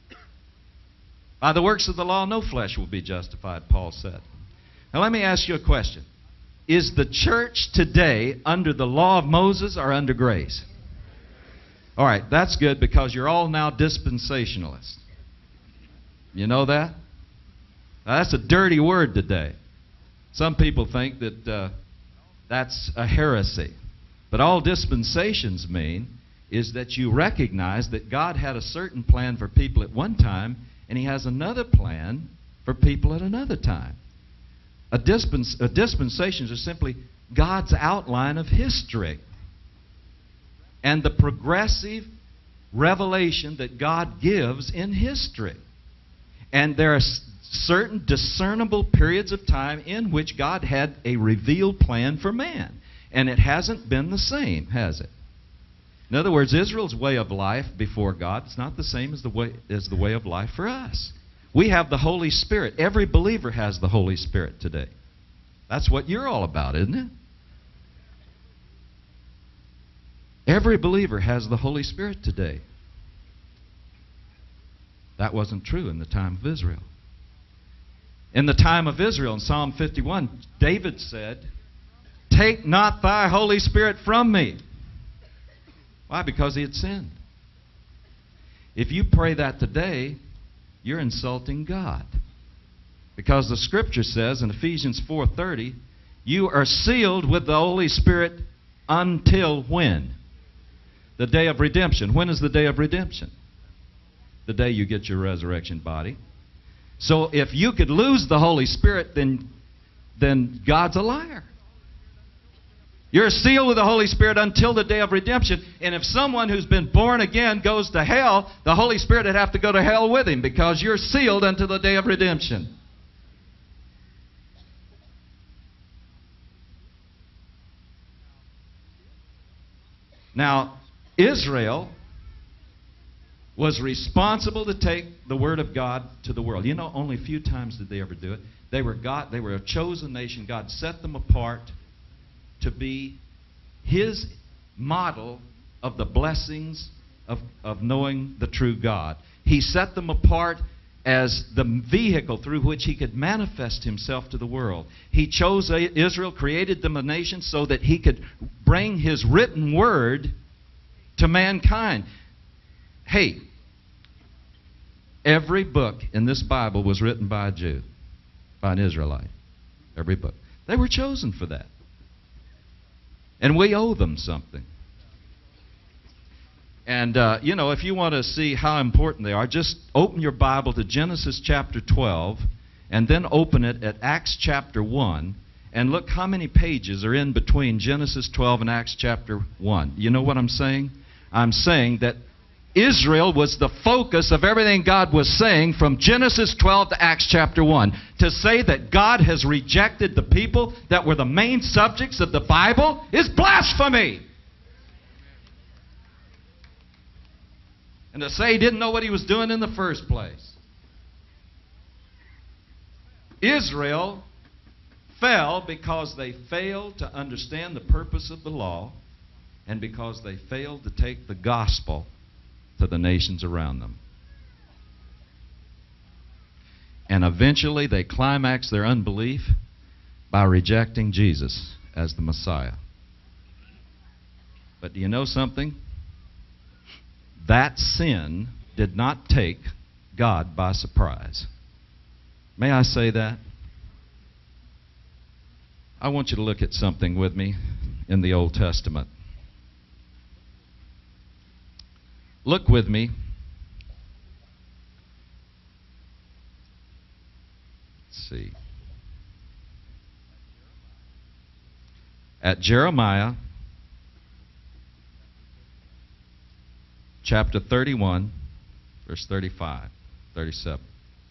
By the works of the law, no flesh will be justified, Paul said. Now let me ask you a question. Is the church today under the law of Moses or under grace? All right, that's good because you're all now dispensationalists. You know that? Now, that's a dirty word today. Some people think that uh, that's a heresy. But all dispensations mean is that you recognize that God had a certain plan for people at one time, and He has another plan for people at another time. A, dispens- a dispensations are simply God's outline of history and the progressive revelation that God gives in history. And there are certain discernible periods of time in which God had a revealed plan for man. And it hasn't been the same, has it? In other words, Israel's way of life before God is not the same as the way, as the way of life for us. We have the Holy Spirit. Every believer has the Holy Spirit today. That's what you're all about, isn't it? Every believer has the Holy Spirit today. That wasn't true in the time of Israel. In the time of Israel, in Psalm fifty-one, David said, "Take not thy Holy Spirit from me." Why? Because he had sinned. If you pray that today, you're insulting God. Because the Scripture says in Ephesians four thirty, you are sealed with the Holy Spirit until when? The day of redemption. When is the day of redemption? The day you get your resurrection body. So if you could lose the Holy Spirit, then, then God's a liar. You're sealed with the Holy Spirit until the day of redemption. And if someone who's been born again goes to hell, the Holy Spirit would have to go to hell with him because you're sealed until the day of redemption. Now, Israel was responsible to take the Word of God to the world. You know, only a few times did they ever do it. They were God, they were a chosen nation. God set them apart to be His model of the blessings of, of knowing the true God. He set them apart as the vehicle through which He could manifest Himself to the world. He chose Israel, created them a nation so that He could bring His written word to mankind. Hey, every book in this Bible was written by a Jew, by an Israelite. Every book. They were chosen for that. And we owe them something. And, uh, you know, if you want to see how important they are, just open your Bible to Genesis chapter twelve and then open it at Acts chapter one and look how many pages are in between Genesis twelve and Acts chapter one. You know what I'm saying? I'm saying that Israel was the focus of everything God was saying from Genesis twelve to Acts chapter one. To say that God has rejected the people that were the main subjects of the Bible is blasphemy. And to say He didn't know what He was doing in the first place. Israel fell because they failed to understand the purpose of the law and because they failed to take the gospel to the nations around them. And eventually they climaxed their unbelief by rejecting Jesus as the Messiah. But do you know something? That sin did not take God by surprise. May I say that? I want you to look at something with me in the Old Testament. Look with me. Let's see. At Jeremiah chapter thirty-one, verse thirty-five, thirty-seven.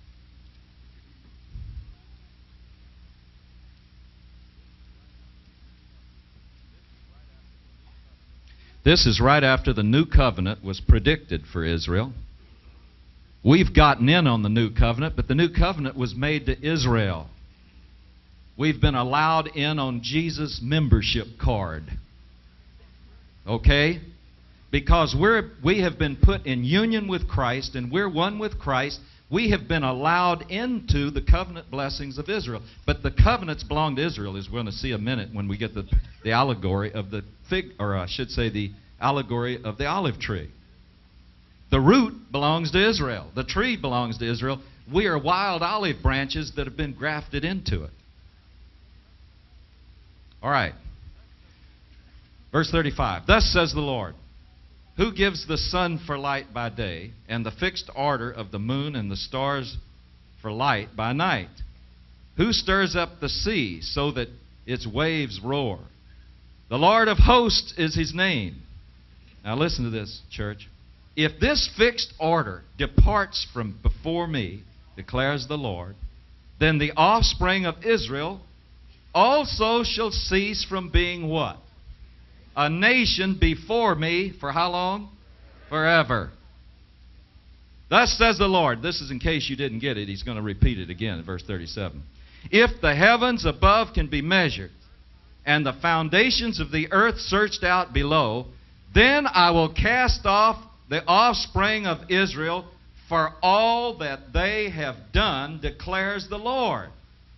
This is right after the new covenant was predicted for Israel. We've gotten in on the new covenant, but the new covenant was made to Israel. We've been allowed in on Jesus' membership card. Okay? because we're, we have been put in union with Christ and we're one with Christ, we have been allowed into the covenant blessings of Israel. But the covenants belong to Israel, as we're going to see a minute when we get the, the allegory of the fig, or I should say the allegory of the olive tree. The root belongs to Israel. The tree belongs to Israel. We are wild olive branches that have been grafted into it. All right. Verse thirty-five. Thus says the Lord, who gives the sun for light by day, and the fixed order of the moon and the stars for light by night? Who stirs up the sea so that its waves roar? The Lord of hosts is his name. Now listen to this, church. If this fixed order departs from before me, declares the Lord, then the offspring of Israel also shall cease from being what? A nation before me for how long? Forever. Thus says the Lord. This is in case you didn't get it. He's going to repeat it again in verse thirty-seven. If the heavens above can be measured, and the foundations of the earth searched out below, then I will cast off the offspring of Israel for all that they have done, declares the Lord.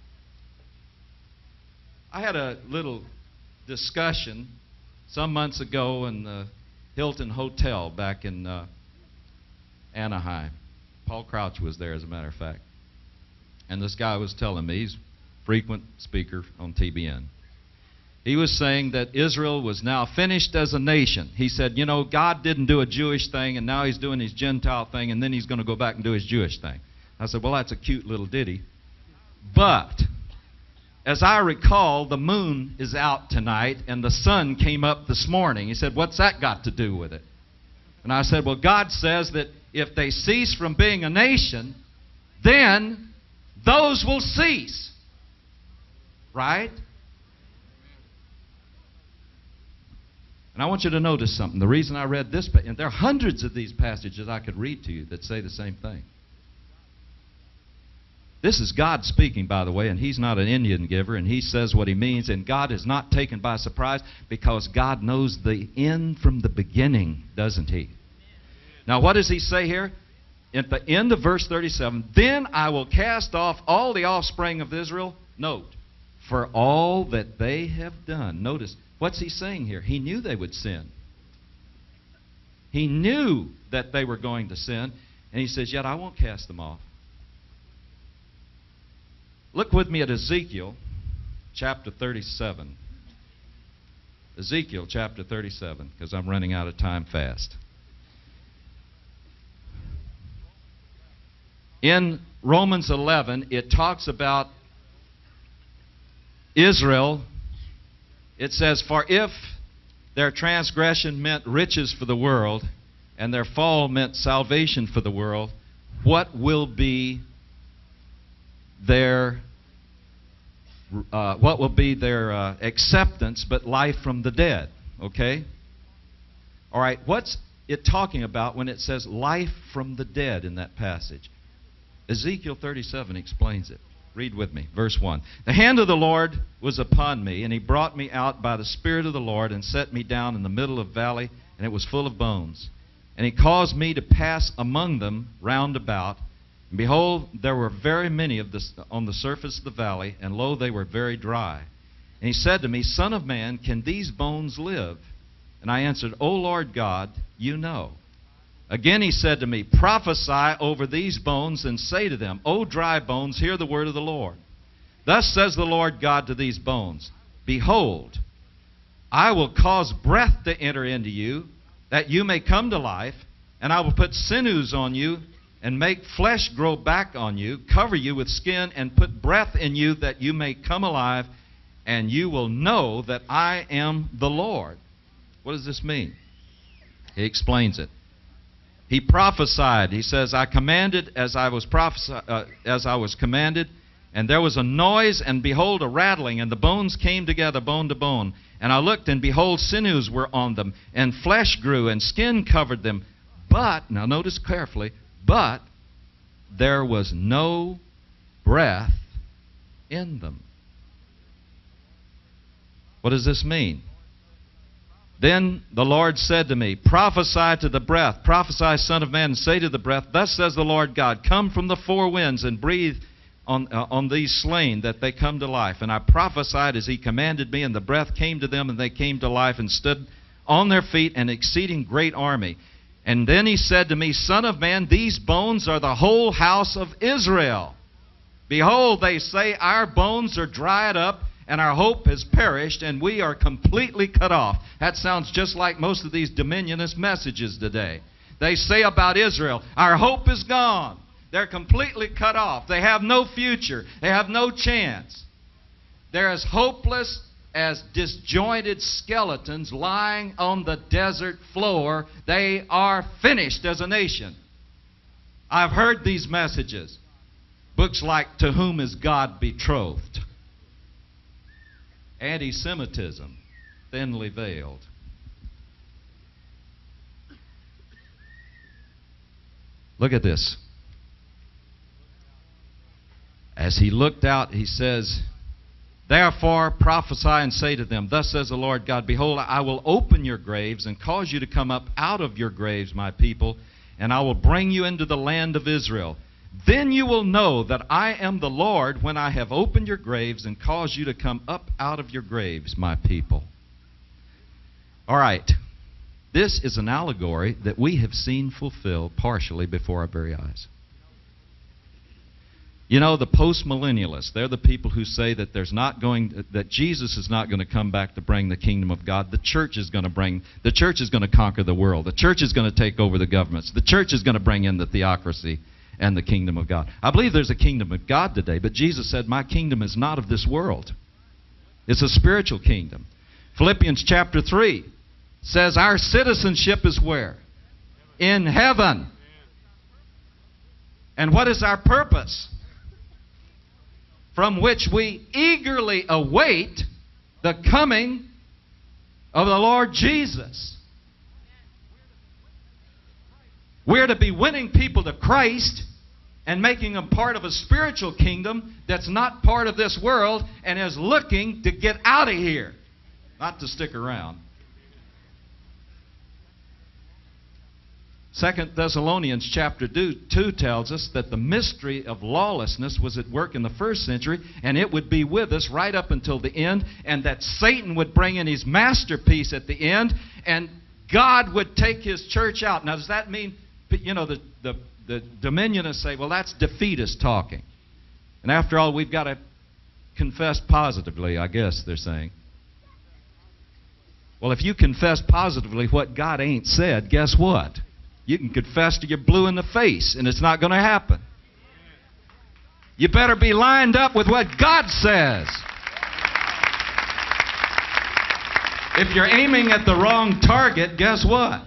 I had a little discussion some months ago in the Hilton Hotel back in uh, Anaheim. Paul Crouch was there, as a matter of fact. And this guy was telling me, he's a frequent speaker on T B N. He was saying that Israel was now finished as a nation. He said, you know, God didn't do a Jewish thing, and now he's doing his Gentile thing, and then he's going to go back and do his Jewish thing. I said, well, that's a cute little ditty. But as I recall, the moon is out tonight, and the sun came up this morning. He said, what's that got to do with it? And I said, well, God says that if they cease from being a nation, then those will cease. Right? And I want you to notice something. The reason I read this, and there are hundreds of these passages I could read to you that say the same thing. This is God speaking, by the way, and he's not an Indian giver, and he says what he means, and God is not taken by surprise because God knows the end from the beginning, doesn't he? Now, what does he say here? At the end of verse thirty-seven, then I will cast off all the offspring of Israel, note, for all that they have done. Notice, what's he saying here? He knew they would sin. He knew that they were going to sin, and he says, yet I won't cast them off. Look with me at Ezekiel chapter thirty-seven. Ezekiel chapter thirty-seven, because I'm running out of time fast. In Romans eleven, it talks about Israel. It says, for if their transgression meant riches for the world, and their fall meant salvation for the world, what will be their uh, what will be their uh, acceptance but life from the dead? Okay? All right, what's it talking about when it says life from the dead in that passage? Ezekiel thirty-seven explains it. Read with me, verse one. The hand of the Lord was upon me, and he brought me out by the Spirit of the Lord and set me down in the middle of a valley, and it was full of bones. And he caused me to pass among them round about. And behold, there were very many of this on the surface of the valley, and lo, they were very dry. And he said to me, Son of man, can these bones live? And I answered, O Lord God, you know. Again he said to me, prophesy over these bones and say to them, O dry bones, hear the word of the Lord. Thus says the Lord God to these bones, behold, I will cause breath to enter into you, that you may come to life, and I will put sinews on you, and make flesh grow back on you, cover you with skin, and put breath in you, that you may come alive, and you will know that I am the Lord. What does this mean? He explains it. He prophesied. He says, I commanded as I was prophesi- uh, as I was commanded, and there was a noise, and behold, a rattling, and the bones came together, bone to bone. And I looked, and behold, sinews were on them, and flesh grew, and skin covered them. But, now notice carefully, but there was no breath in them. What does this mean? Then the Lord said to me, prophesy to the breath, prophesy, son of man, and say to the breath, thus says the Lord God, come from the four winds and breathe on, uh, on these slain, that they come to life. And I prophesied as he commanded me, and the breath came to them, and they came to life, and stood on their feet, an exceeding great army. And then he said to me, son of man, these bones are the whole house of Israel. Behold, they say, our bones are dried up, and our hope has perished, and we are completely cut off. That sounds just like most of these dominionist messages today. They say about Israel, our hope is gone. They're completely cut off. They have no future. They have no chance. They're as hopeless as disjointed skeletons lying on the desert floor. They are finished as a nation. I've heard these messages. Books like To Whom Is God Betrothed? Anti-Semitism, thinly veiled. Look at this. As he looked out, he says, therefore prophesy and say to them, thus says the Lord God, behold, I will open your graves and cause you to come up out of your graves, my people, and I will bring you into the land of Israel. Then you will know that I am the Lord when I have opened your graves and caused you to come up out of your graves, my people. All right. This is an allegory that we have seen fulfilled partially before our very eyes. You know, the postmillennialists, they're the people who say that there's not going, that Jesus is not going to come back to bring the kingdom of God. The church is going to bring, the church is going to conquer the world. The church is going to take over the governments. The church is going to bring in the theocracy and the kingdom of God. I believe there's a kingdom of God today, but Jesus said, my kingdom is not of this world. It's a spiritual kingdom. Philippians chapter three says our citizenship is where? In heaven. And what is our purpose? From which we eagerly await the coming of the Lord Jesus. We're to be winning people to Christ and making them part of a spiritual kingdom that's not part of this world and is looking to get out of here, not to stick around. Second Thessalonians chapter two tells us that the mystery of lawlessness was at work in the first century, and it would be with us right up until the end, and that Satan would bring in his masterpiece at the end, and God would take his church out. Now, does that mean, you know, the, the, the dominionists say, well, that's defeatist talking. And after all, we've got to confess positively, I guess they're saying. Well, if you confess positively what God ain't said, guess what? You can confess till you're blue in the face, and it's not going to happen. You better be lined up with what God says. If you're aiming at the wrong target, guess what?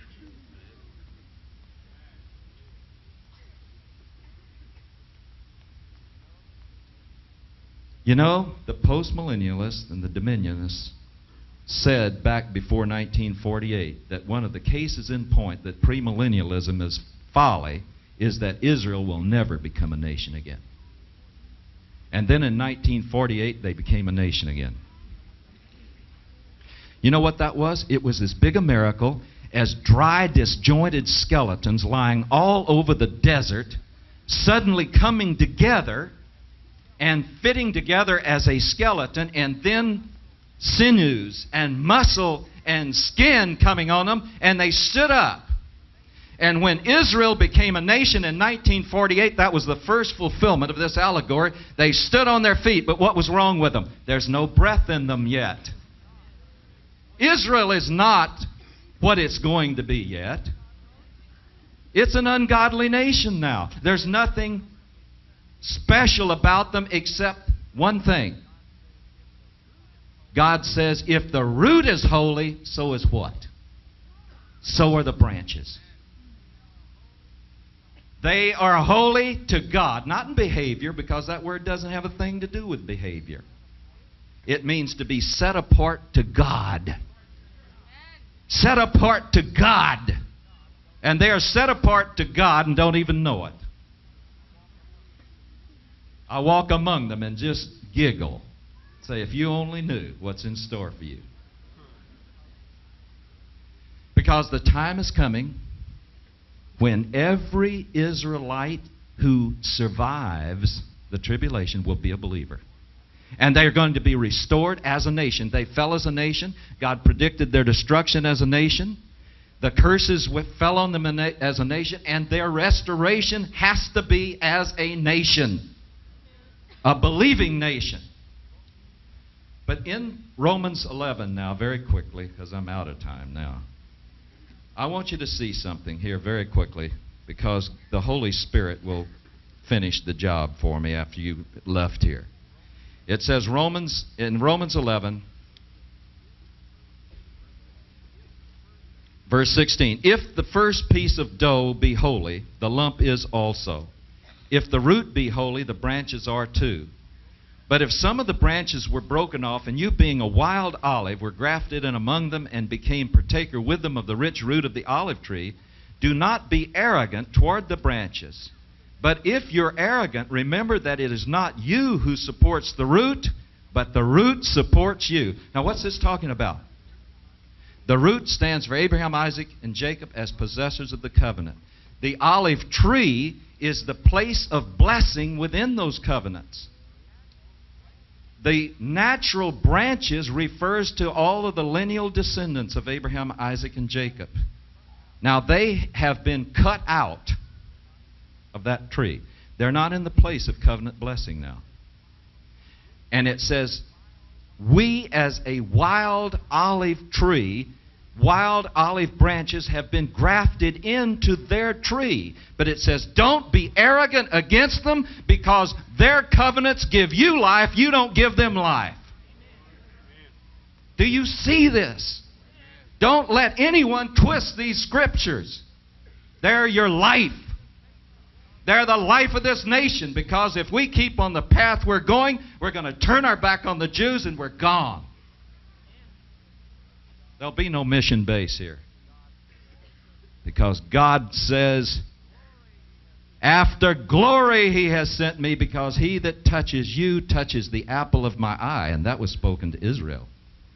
You know, the postmillennialists and the dominionists said back before nineteen forty-eight that one of the cases in point that premillennialism is folly is that Israel will never become a nation again. And then in nineteen forty-eight they became a nation again. You know what that was? It was as big a miracle as dry, disjointed skeletons lying all over the desert suddenly coming together and fitting together as a skeleton, and then sinews and muscle and skin coming on them, and they stood up. And when Israel became a nation in nineteen forty-eight, that was the first fulfillment of this allegory. They stood on their feet, but what was wrong with them? There's no breath in them yet. Israel is not what it's going to be yet. It's an ungodly nation now. There's nothing special about them except one thing. God says, if the root is holy, so is what? So are the branches. They are holy to God, not in behavior, because that word doesn't have a thing to do with behavior. It means to be set apart to God. Set apart to God. And they are set apart to God and don't even know it. I walk among them and just giggle. Say, if you only knew what's in store for you. Because the time is coming when every Israelite who survives the tribulation will be a believer. And they are going to be restored as a nation. They fell as a nation. God predicted their destruction as a nation. The curses fell on them as a nation, and their restoration has to be as a nation, a believing nation. But in Romans eleven now, very quickly, because I'm out of time now, I want you to see something here very quickly, because the Holy Spirit will finish the job for me after you left here. It says Romans in Romans eleven, verse sixteen, if the first piece of dough be holy, the lump is also. If the root be holy, the branches are too. But if some of the branches were broken off, and you being a wild olive were grafted in among them and became partaker with them of the rich root of the olive tree, do not be arrogant toward the branches. But if you're arrogant, remember that it is not you who supports the root, but the root supports you. Now what's this talking about? The root stands for Abraham, Isaac, and Jacob as possessors of the covenant. The olive tree is the place of blessing within those covenants. The natural branches refers to all of the lineal descendants of Abraham, Isaac, and Jacob. Now they have been cut out of that tree. They're not in the place of covenant blessing now. And it says, we as a wild olive tree, wild olive branches have been grafted into their tree. But it says, don't be arrogant against them, because their covenants give you life, you don't give them life. Do you see this? Don't let anyone twist these scriptures. They're your life. They're the life of this nation, because if we keep on the path we're going, we're going to turn our back on the Jews and we're gone. There'll be no mission base here. Because God says, after glory he has sent me, because he that touches you touches the apple of my eye. And that was spoken to Israel.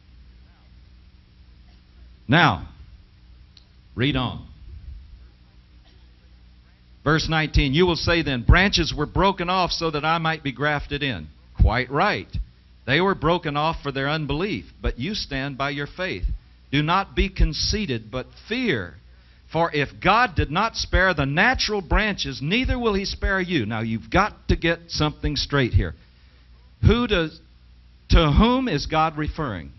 Now, read on. Verse nineteen, you will say then, branches were broken off so that I might be grafted in. Quite right. They were broken off for their unbelief, but you stand by your faith. Do not be conceited, but fear. For if God did not spare the natural branches, neither will he spare you. Now you've got to get something straight here. Who does, to whom is God referring?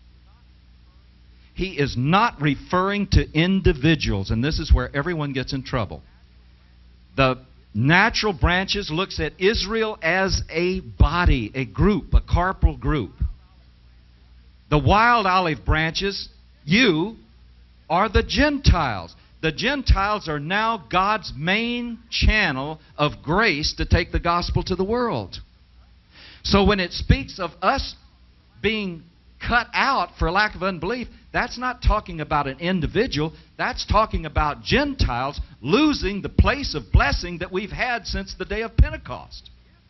He is not referring to individuals, and this is where everyone gets in trouble. The natural branches looks at Israel as a body, a group, a corporal group. The wild olive branches, you, are the Gentiles. The Gentiles are now God's main channel of grace to take the gospel to the world. So when it speaks of us being cut out for lack of unbelief, that's not talking about an individual. That's talking about Gentiles losing the place of blessing that we've had since the day of Pentecost.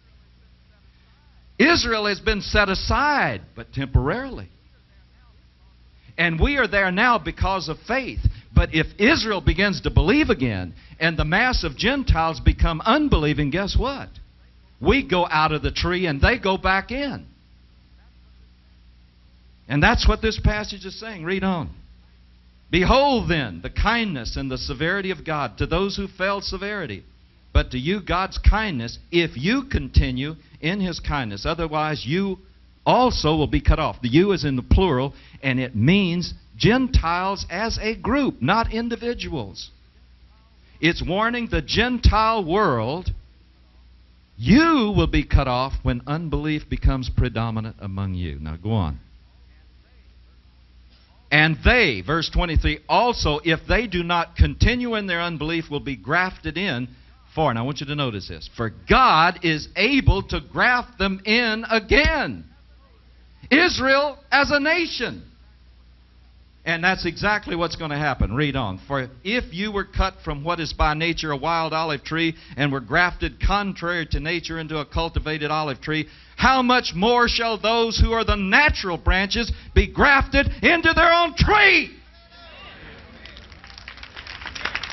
Israel has been set aside, but temporarily. And we are there now because of faith. But if Israel begins to believe again, and the mass of Gentiles become unbelieving, guess what? We go out of the tree and they go back in. And that's what this passage is saying. Read on. Behold then the kindness and the severity of God to those who fell severity, but to you God's kindness, if you continue in his kindness. Otherwise you also will be cut off. The you is in the plural, and it means Gentiles as a group, not individuals. It's warning the Gentile world, you will be cut off when unbelief becomes predominant among you. Now go on. And they, verse twenty-three, also, if they do not continue in their unbelief, will be grafted in. For, and I want you to notice this, for God is able to graft them in again. Israel as a nation. And that's exactly what's going to happen. Read on. For if you were cut from what is by nature a wild olive tree, and were grafted contrary to nature into a cultivated olive tree, how much more shall those who are the natural branches be grafted into their own tree?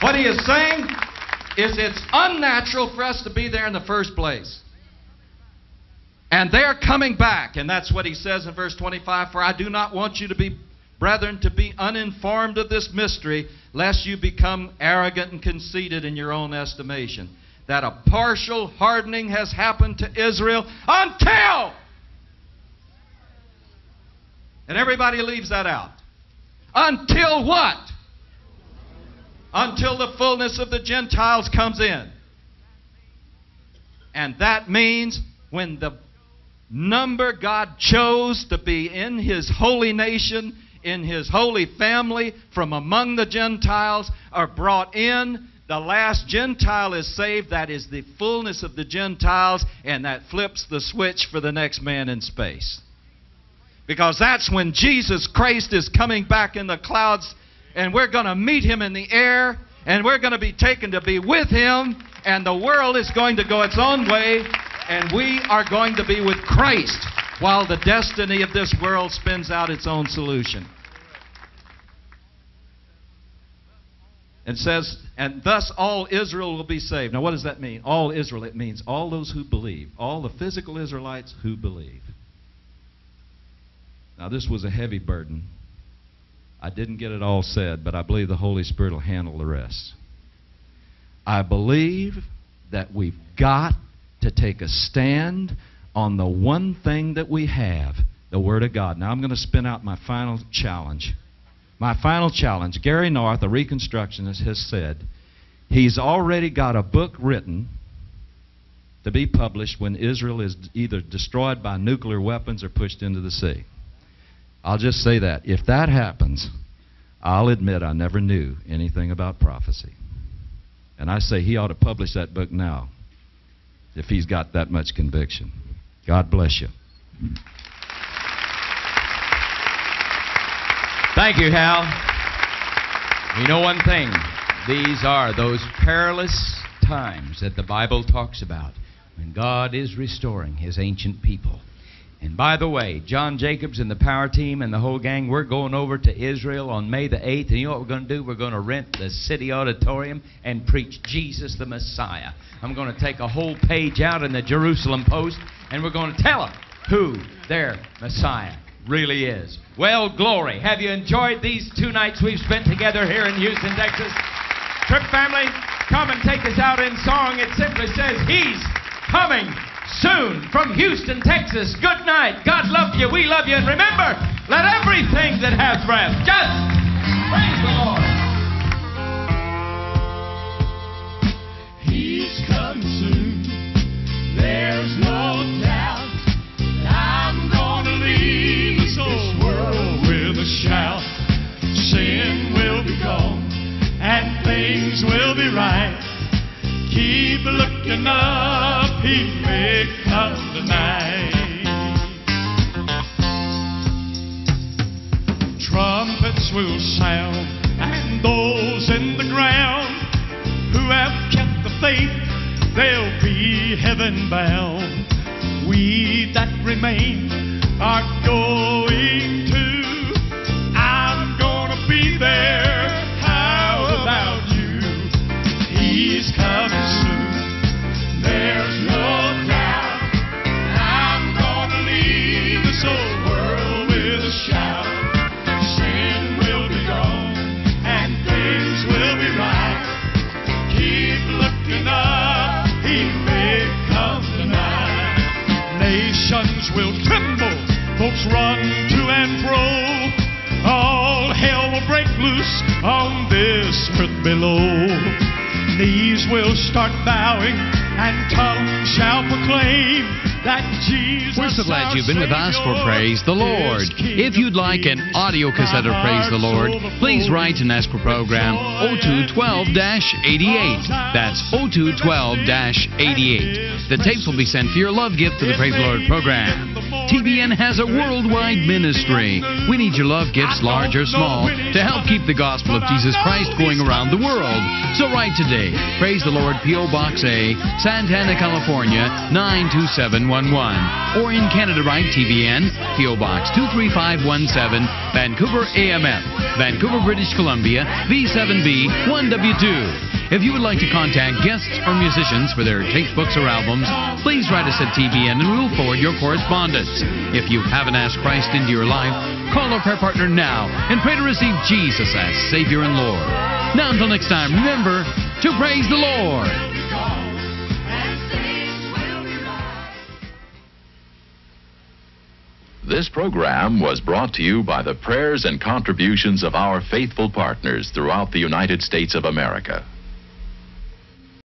What he is saying is it's unnatural for us to be there in the first place. And they're coming back. And that's what he says in verse twenty-five. For I do not want you to be, brethren, to be uninformed of this mystery, lest you become arrogant and conceited in your own estimation. That a partial hardening has happened to Israel until... And everybody leaves that out. Until what? Until the fullness of the Gentiles comes in. And that means when the number God chose to be in His holy nation, in His holy family, from among the Gentiles, are brought in, the last Gentile is saved. That is the fullness of the Gentiles, and that flips the switch for the next man in space. Because that's when Jesus Christ is coming back in the clouds, and we're going to meet Him in the air, and we're going to be taken to be with Him, and the world is going to go its own way, and we are going to be with Christ while the destiny of this world spins out its own solution. It says, and thus all Israel will be saved. Now what does that mean? All Israel, it means all those who believe. All the physical Israelites who believe. Now this was a heavy burden. I didn't get it all said, but I believe the Holy Spirit will handle the rest. I believe that we've got to take a stand on the one thing that we have, the Word of God. Now I'm going to spin out my final challenge. My final challenge. Gary North, a Reconstructionist, has said he's already got a book written to be published when Israel is either destroyed by nuclear weapons or pushed into the sea. I'll just say that. If that happens, I'll admit I never knew anything about prophecy. And I say he ought to publish that book now if he's got that much conviction. God bless you. Thank you, Hal. You know one thing. These are those perilous times that the Bible talks about when God is restoring His ancient people. And by the way, John Jacobs and the power team and the whole gang, we're going over to Israel on May the eighth. And you know what we're going to do? We're going to rent the city auditorium and preach Jesus the Messiah. I'm going to take a whole page out in the Jerusalem Post, and we're going to tell them who their Messiah really is. Well, glory. Have you enjoyed these two nights we've spent together here in Houston, Texas? Trip family, come and take us out in song. It simply says, He's coming soon from Houston, Texas. Good night. God love you. We love you. And remember, let everything that has breath just praise the Lord. He's coming soon. There's no doubt. I'm gonna leave this old world with a shout. Sin will be gone and things will be right. Keep looking up, He may come tonight. Trumpets will sound, and those in the ground who have kept the faith, they'll be heaven bound. We that remain are going to, I'm gonna be there. How about you? He's coming soon. There's no doubt. I'm gonna leave this old world with a shout. Sin will be gone and things will be right. Keep looking up, He may come tonight. Nations will tremble, folks run to and fro. All hell will break loose on this earth below. Knees will start bowing and tongues shall proclaim that Jesus. We're so glad you've been with us for Praise the Lord. If you'd like an audio cassette of Praise the Lord, please write and ask for program oh two one two dash eighty-eight. That's oh two one two dash eighty-eight. The tapes will be sent for your love gift to the Praise the Lord program. T B N has a worldwide ministry. We need your love gifts, large or small, to help keep the gospel of Jesus Christ going around the world. So write today. Praise the Lord, P O. Box A, Santana, California, nine two seven one one. Or in Canada, write T B N, P O. Box two three five one seven, Vancouver, A M F, Vancouver, British Columbia, V seven B one W two. If you would like to contact guests or musicians for their tapes, books, or albums, please write us at T B N and we'll forward your correspondence. If you haven't asked Christ into your life, call our prayer partner now and pray to receive Jesus as Savior and Lord. Now until next time, remember to praise the Lord. This program was brought to you by the prayers and contributions of our faithful partners throughout the United States of America.